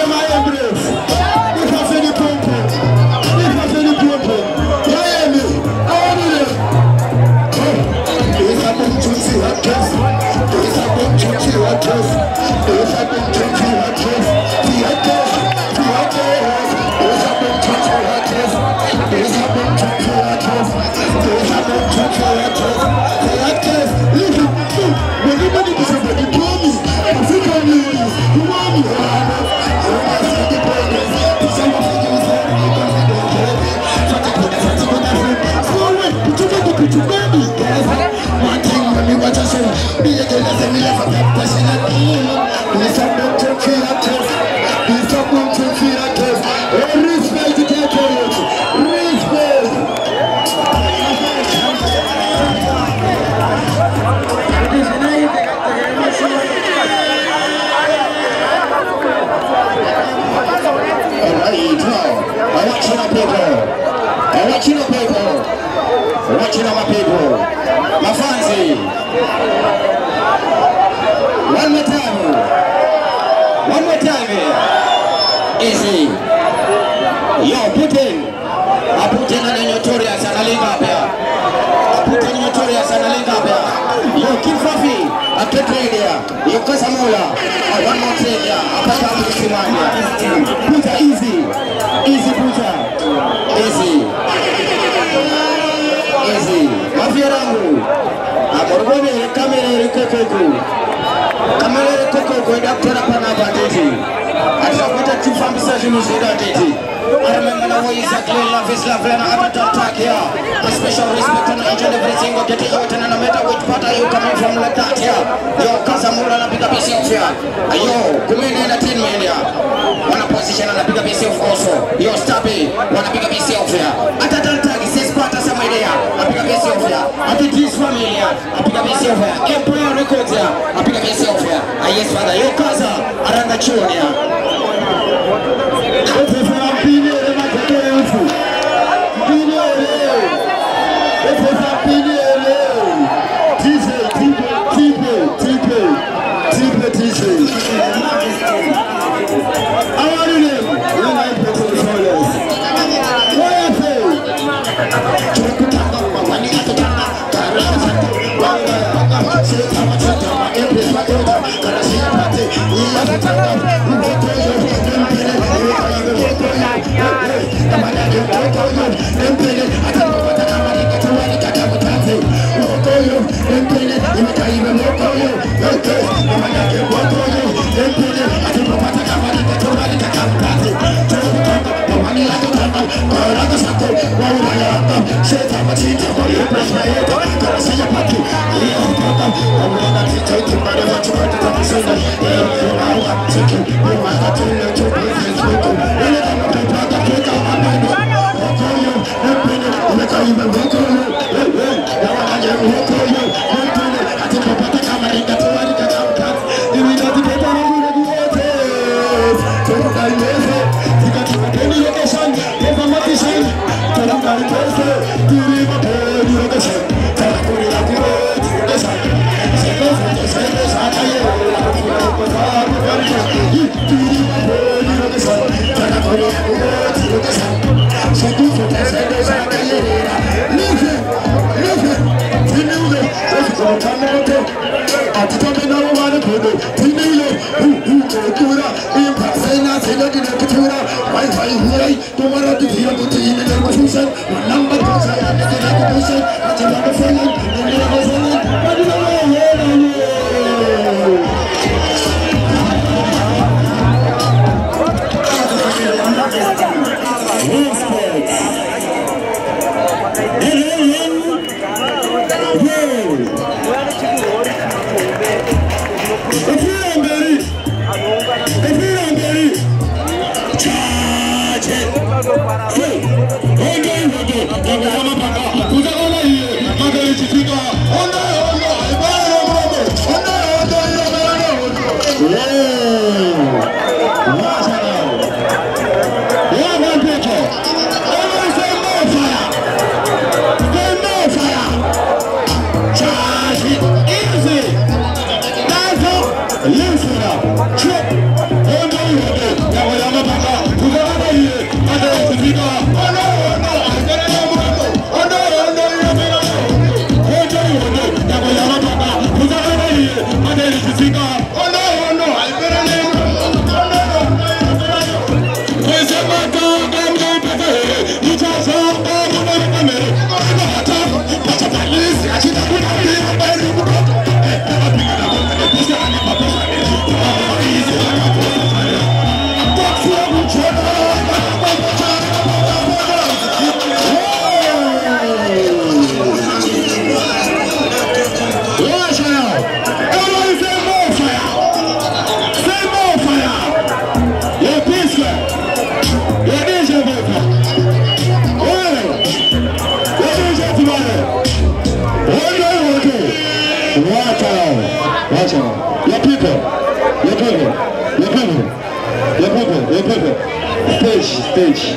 Miami. Yo, Putin. A Putin and notorious and a link up here. Putin notorious and a link up here. Yo, King Fafi. A Kid Radio. Yo, Casamula. One more thing here. A Patamu Simania. Puta easy. Easy Puta. Easy. Easy. Mafia Rangu. Amorgone kamera rikoko. Kamera rikoko kwenda kutana pana banditi. Atapata kifambisa jimuzida tete. I remember the way exactly love is love and I have to attack here. A special respect and each and every single getting out and no matter which part are you coming from like that here. Yo, Casamura and a bigger piece of here. Yo, Kumene Entertainment here. One position and a bigger piece of also. Yo, Stabby, one a bigger piece of here. At that attack, it says part of somewhere there. A bigger piece of here. At the Trees family here. A bigger piece of here. Empire Records here. A bigger piece of here. Ah, yes, father. Yo, Kaza, around the tune here. Stage.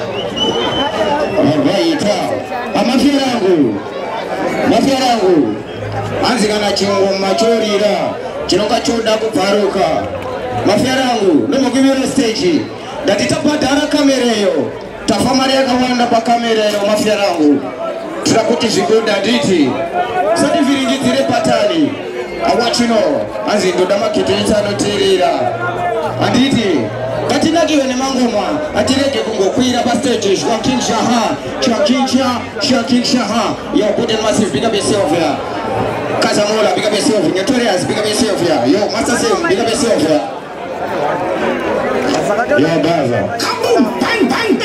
Alright. Amafia yangu. Mafia yangu. Anzika na chingo machorira. Chinoka choda kuparuka. Mafia yangu. Nemo give you stage. Datita padara kamereyo. tafamaria kawanda pa kamera ya mafia rangu turakuti zvigoda nditi sati viringitire patani I want you know anzi ndoda makiteta notirira anditi katinakiwe nemangoma atireke kungokwira pa stage kwa King Shaha cha King Shaha cha King Shaha yo put in massive big up yourself here Kazamola big up yourself Notorious big up yourself here yo Master Sam big up yourself here yo Gaza kaboom bang bang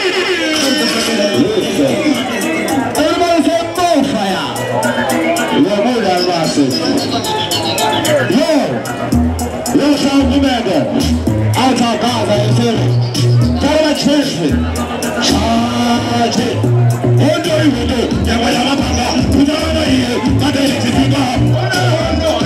everybody say more fire yo more than massive yo yo sound commander out of Gaza you feel me follow my church charge it hold on you do yama yama banga put on here but it is big up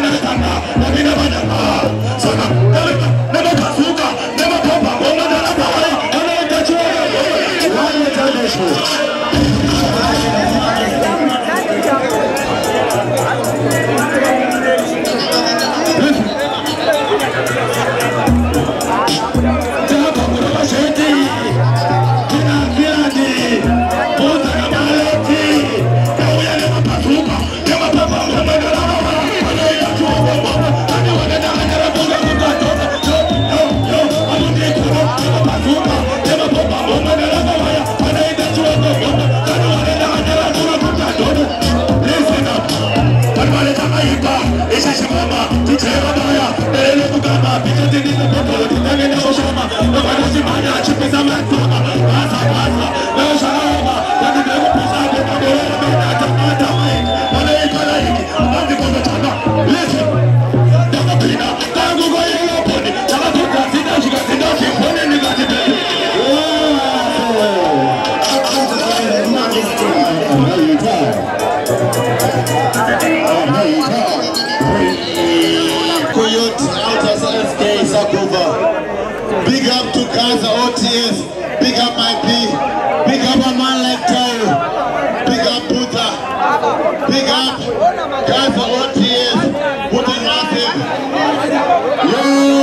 Big up to Gaza O T S, big up my P, big up a man like Tayo, big up Buddha, big up Gaza O T S, Buddha Massive. Yo!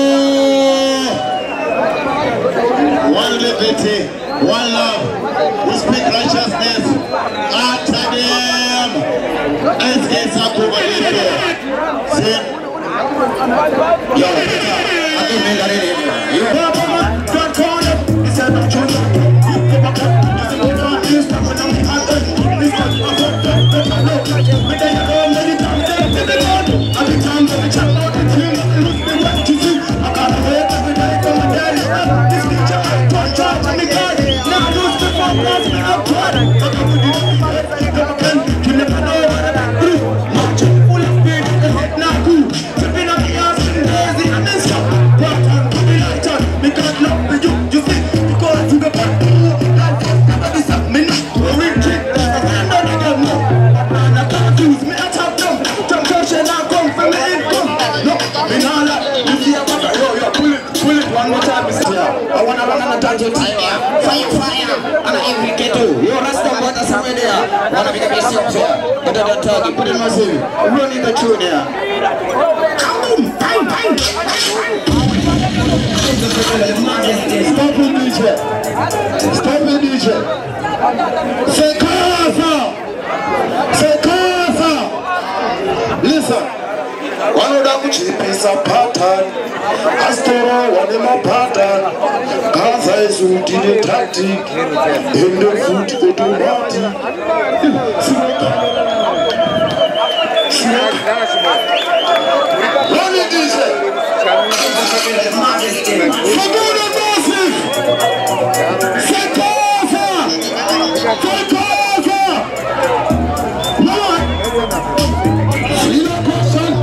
One liberty, one love, we speak righteousness, after them, let's get Sakuba Lindo. See? Yo, Peter. You don't call it. It's a natural. You come up. It's a natural. It's a natural. It's a Fire, fire, and I will get you. You're rest of what is somewhere there. One of the best of here. But I don't tell you, put it massive. Running the tune here. Come bang, bang. Stop it, D J. Stop it, D J. C'est quoi ça? C'est quoi ça? Listen. Wanoda kuchipisa pattern, Astora wanema pattern, Gaza is routine tactic, in the foot automatic. Run it, D J. Forget the massive. C'est quoi ça? C'est quoi ça? Lord. See the question?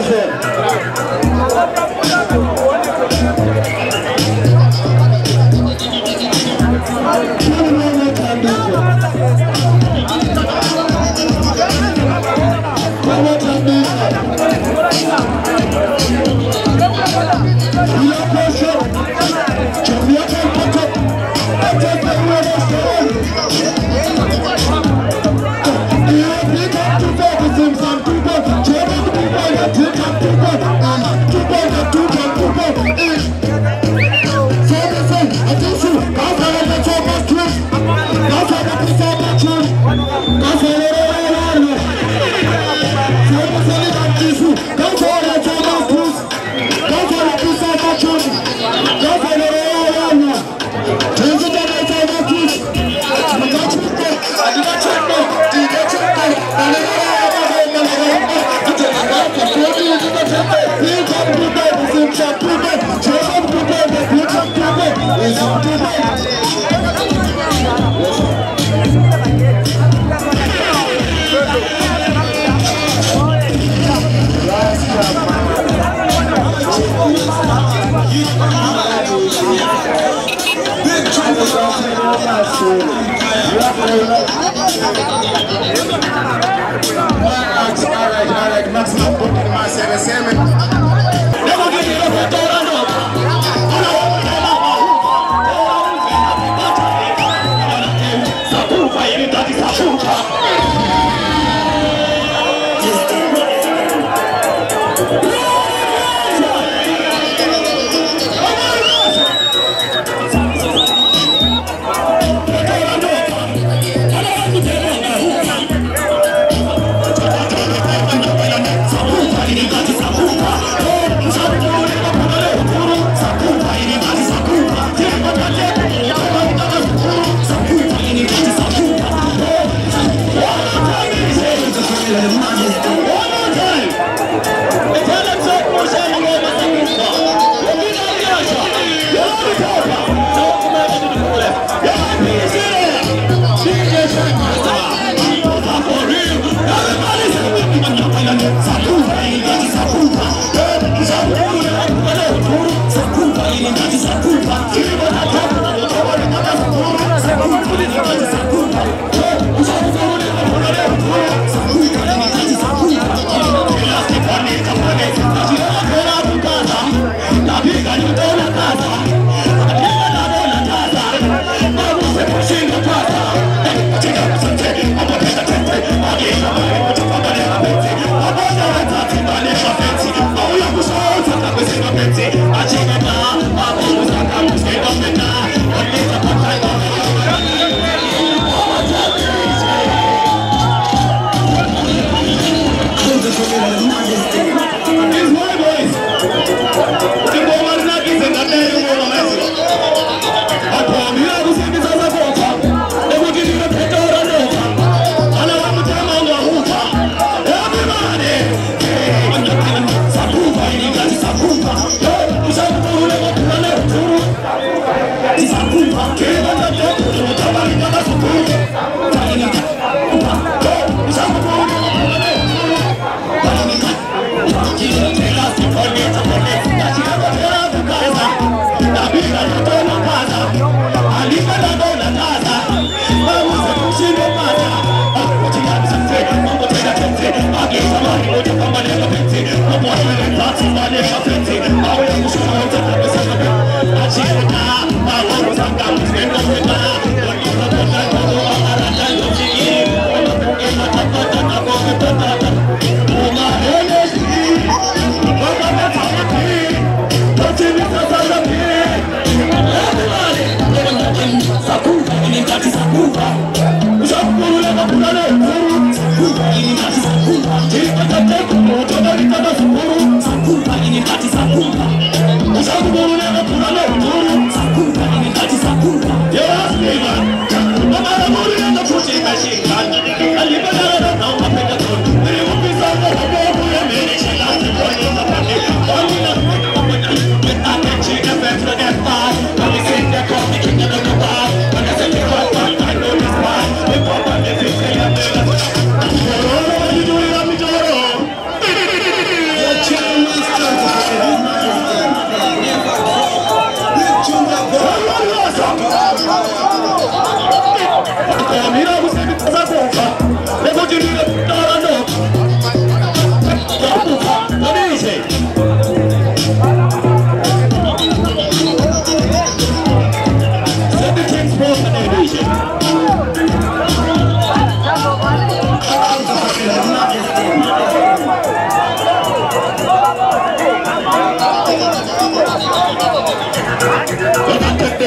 Check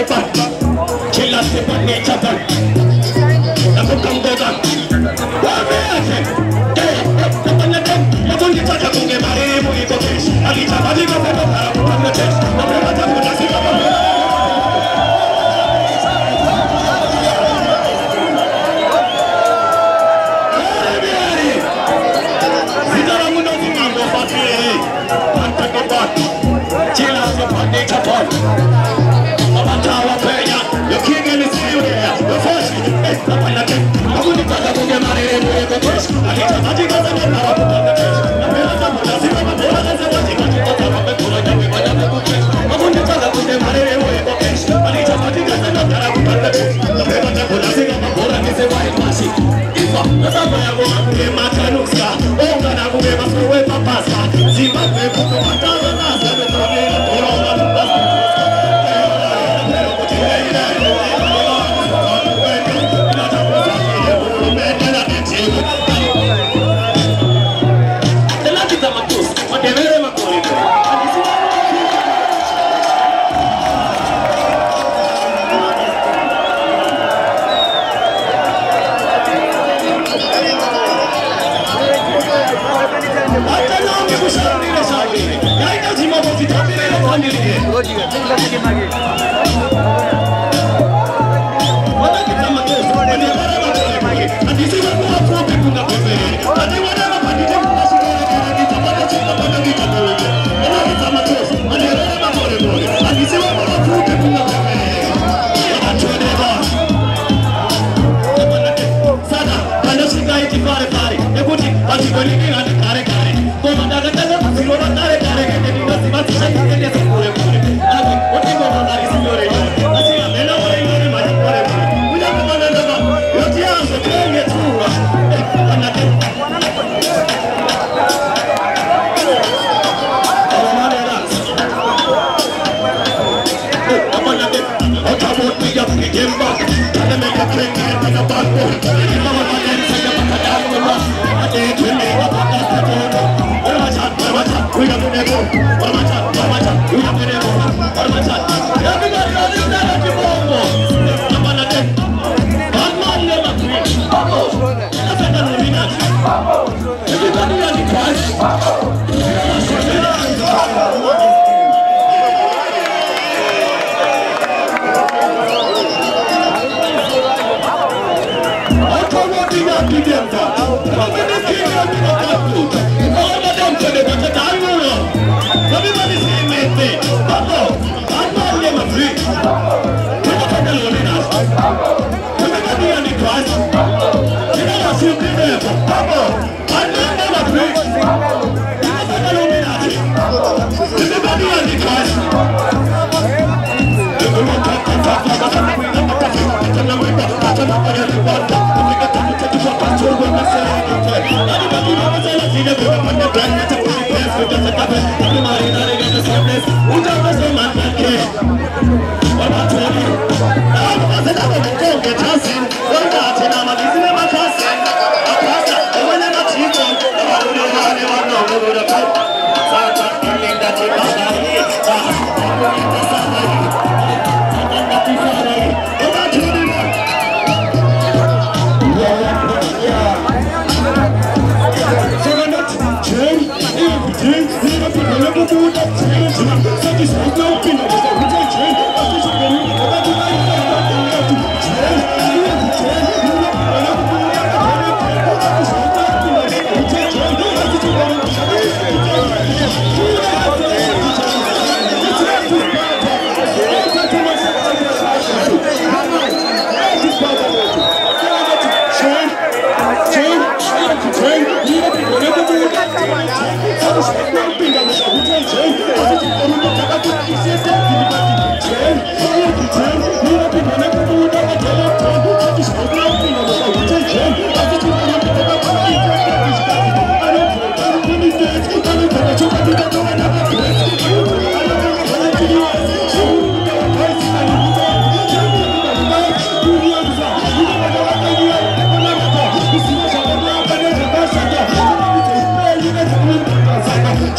Killer step on nature gun. I'm a Congo gun. What reaction? Hey, up on the deck. I'm on the touch of the Mary, we go fish. I need a body of the power on the test. I'm never done with us.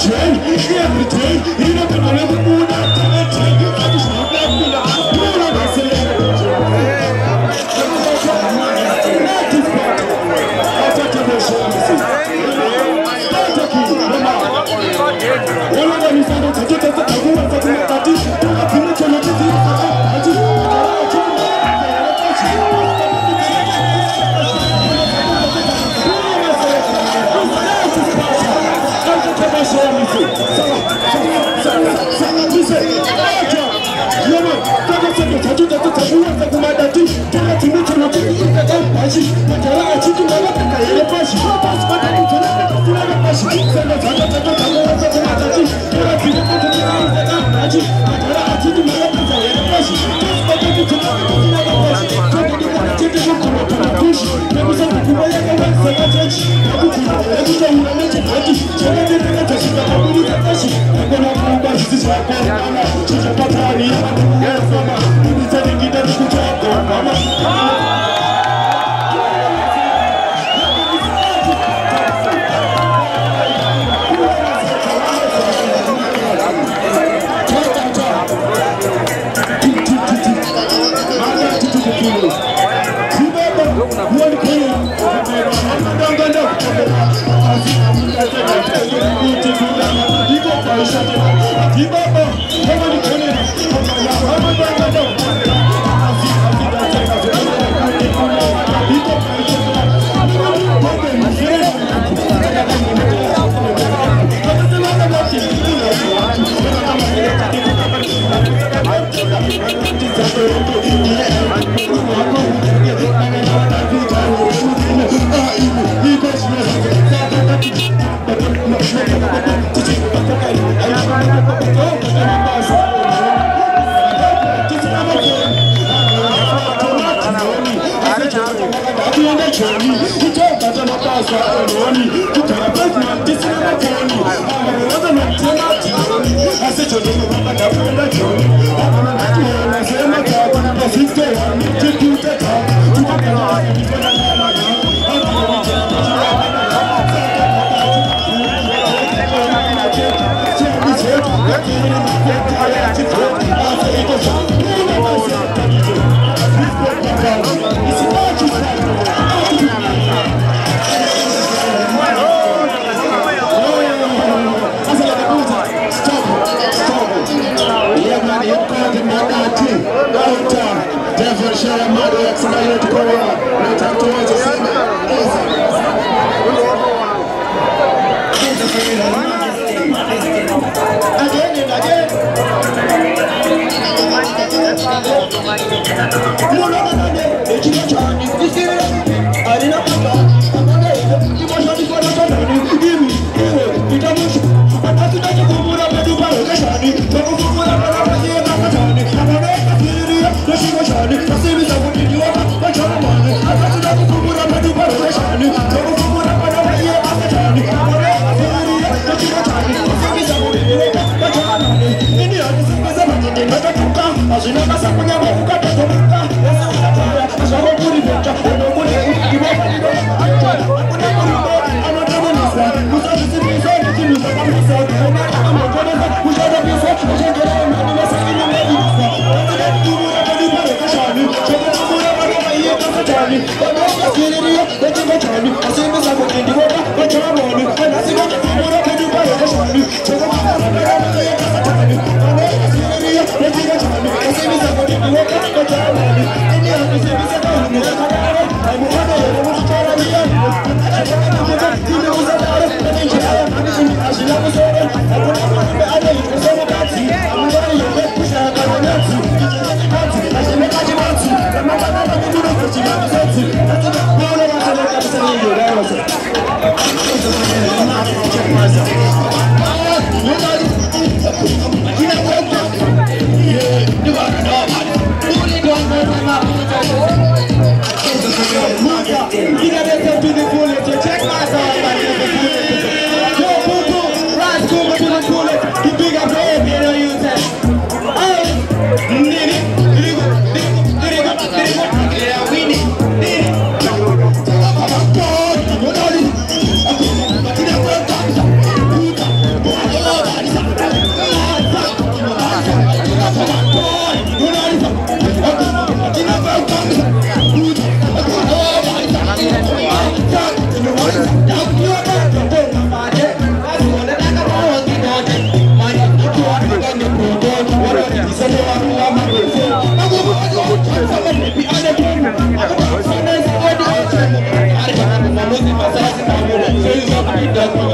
Every day, you know,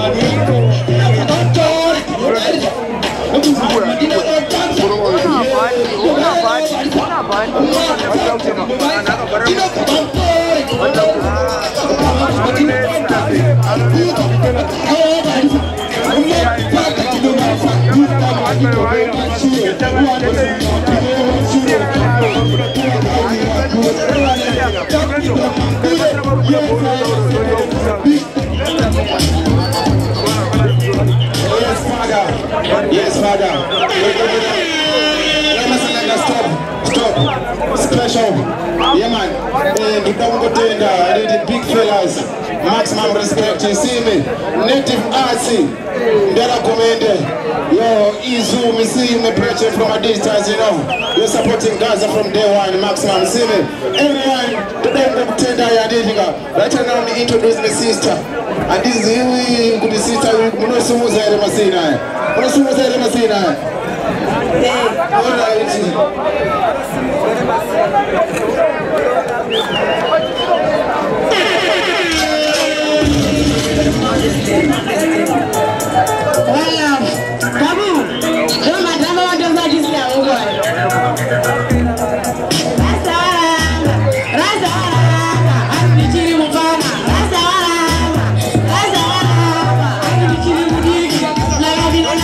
Yes, Father. Yes, Father. Stop. Stop. Special. Yeah, man. And the don't go tender. I need the big fellas. Maximum respect. You see me? Native artsy. That I commend. Yo, Izu, me see me preaching from a distance, you know. You're supporting Gaza from day one. Maximum. See me? Everyone, the don't go tender. I did it. Right now, me introduce my sister. And this is you good sister. You know, so much I never seen her. You know, so much I never seen her. All right. Well, Babu, don't my drama want to start this now, boy. Rasta, Rasta, I'm the chili mufana. Rasta, Rasta, I'm the chili mufana. Like I've been on the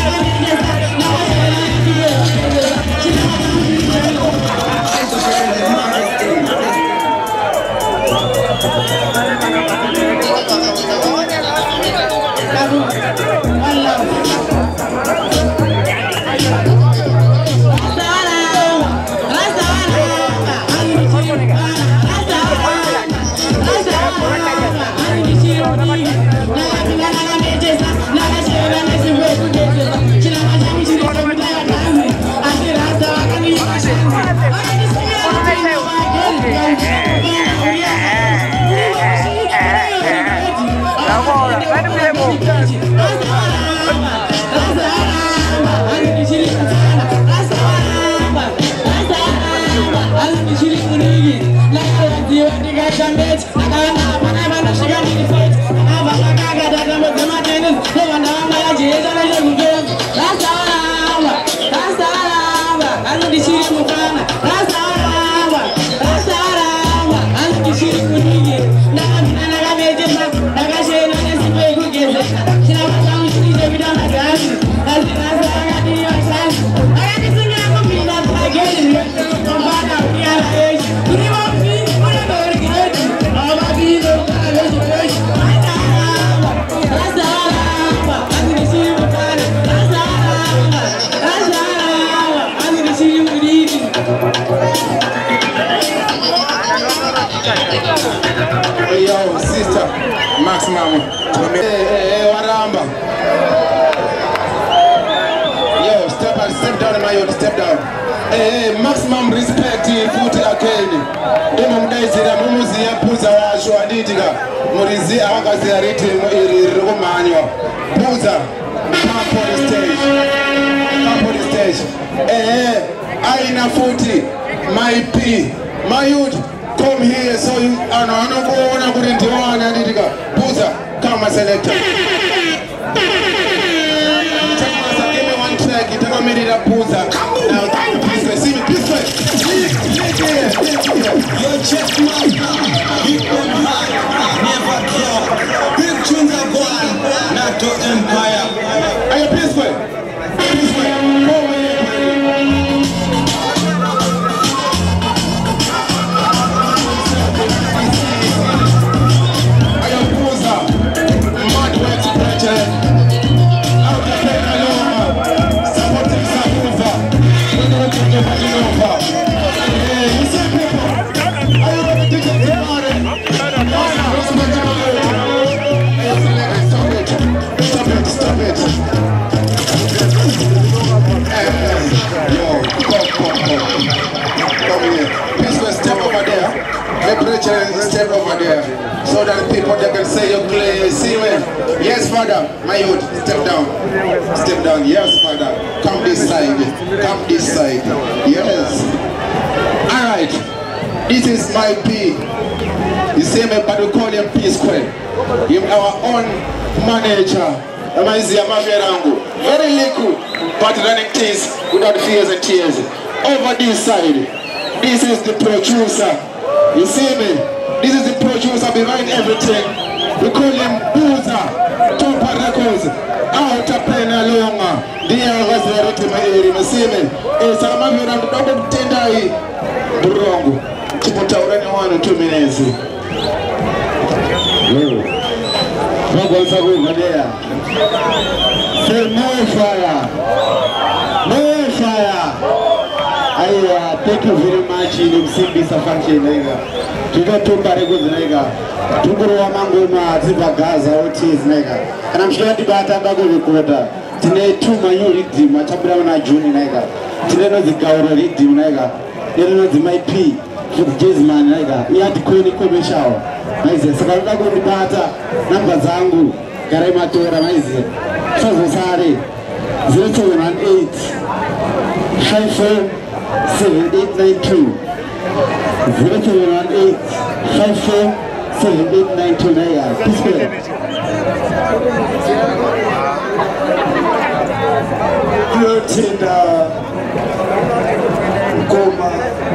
Yo, sister, Maximum. Hey, hey, hey, Waramba. Yo, step out, step down, my youth, step down. Hey, hey, maximum respect futi akeni. Imo mdaizira mumuzi ya puza washo aditika. Murizi awakazi ya riti rumanywa. Puza, come for the stage. Come for the stage. Hey, hey, aina futi, my P, my youth. Come here so you are not going to put into one and it go. Puza, come and select it. Give me one track, you take a minute of Puza. Now, this way, see me, this way. Look here, look here. Your chest master, big them high, never care. Big tunes are born, not to empire. Are you this way? This way. Go away. Step over there so that people they can say you play. See me? Yes, Father, my youth, step down. Step down, yes, Father. Come this side. Come this side. Yes. Alright. This is my P. You see me, but we call him P Square. He's our own manager. Amazia Maverango. Very little, but running things without fears and tears. Over this side, this is the producer. You see me? This is the producer behind everything. We call him Boozer, Topa Records. Out of Pena Longa. Dia was the written area. You see me? It's a Maverango, double tendai. Brongo. Chipota already one or two minutes. Say more fire, more fire. I uh, thank you very much in this function. To go to Barago's nega, to go to Mangoma, Zibagaza, what is nega. And I'm sure the Batabago recorder. Today, two minority, Machabra Junior nega. Today, the Gaura redeem nega. You know the my P for the Jazzman nega. We had the Conico shower. I said, Sakago the Bata, number Zangu. Karematora Maize, Sazosari, zero seven one eight, five four seven eight nine two, zero seven one eight, five four seven eight nine two. Clotilda Goma,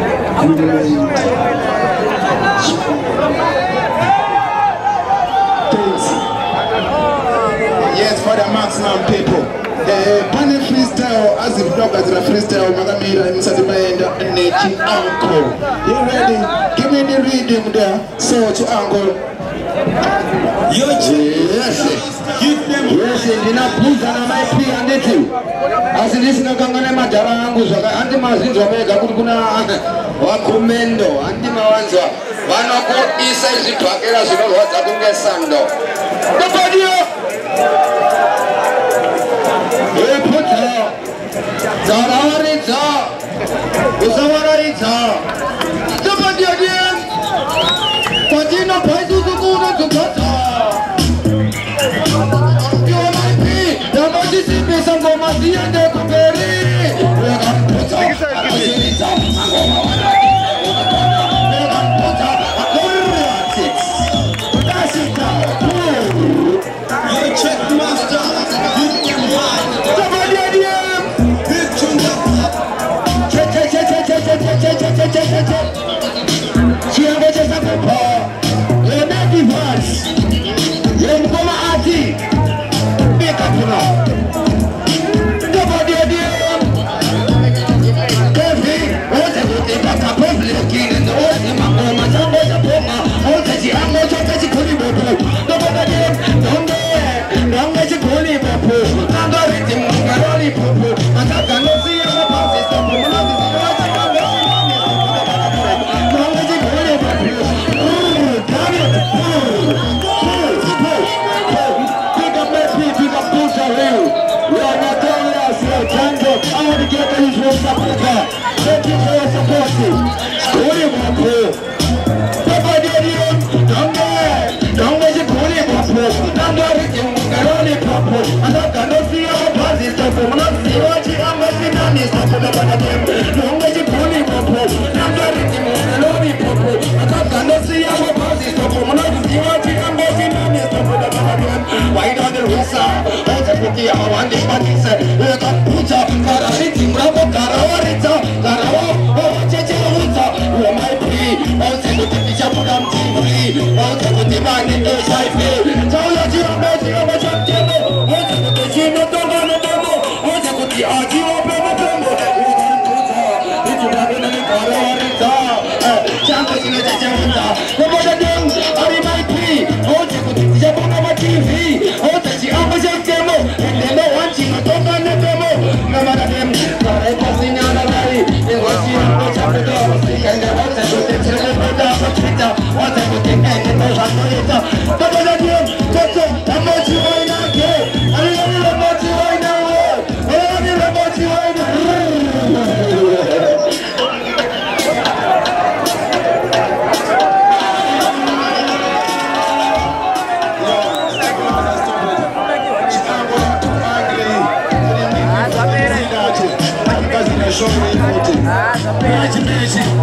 yes, for the maximum people. The panel freestyle, as if dog as a freestyle, Magamira inside the band and Nachi Uncle. You ready? Give me the rhythm there. So to Uncle. Yes, yes, in a booth and I might be on it too. As it is no Gangana Majarangus, and the Mazins of Megakuna, Wakumendo, and the Mawanza. One of what he says to Akira, you know what I can get Sando. The body up! Hey, put her! Zararitza! Zararitza! The body again! Patina Paisu to go to Pata! You might be! The body is some of my dear and the Kuberi! We're going to put her! Check master, you can find somebody at the end. Check, check, check, check, check, check, check, check, check, check, check, check. She has a just a paw. You're not divorce. You're Mama Ati. Make up now. Somebody at the end. Every, what's a good thing about a public king and the old Mama, somebody's a poma. All that she has no chance to put him up. Nobody at the end. Don't let you go in my pool. I'm not eating macaroni pool. I can't see your boss. Don't let you go in my pool. Damn it. Pick up my feet, pick up boots for real. We are not telling us here. Thank you. I want to get to this room Africa. Thank you for your support. Go in my pool. Papa, don't let you go in my pool. I'm not eating macaroni pool. I cannot see your boss. I'm not seeing what you are missing on this. Don't let you go in my pool. I'm not eating macaroni pool. I cannot see your boss. I'm not seeing what you are missing on this. Why don't the Rusa? All the cookie I want this one is a puta. Kararitim, Bravo, Karawarita, Karawa, oh, Checha, who might be. All the cookie Japam T V, all the cookie man in the side view. So let you imagine how much I'm telling. All the cookie Chino, don't want to demo. All the cookie Archie, open up the demo. If you have any Karawarita, Champions in the Jaja, what was the name? I might be. All the cookie Japam T V, all the Chiamas demo, and they know one thing, I don't want to demo. No matter them, I was in the valley, it was you, which I could go, and I was able to tell them about Twitter, what I would think, and it was on Twitter. But what I did, that's it, I'm not you right now, I don't know about you right now, I don't know about you right now. Show me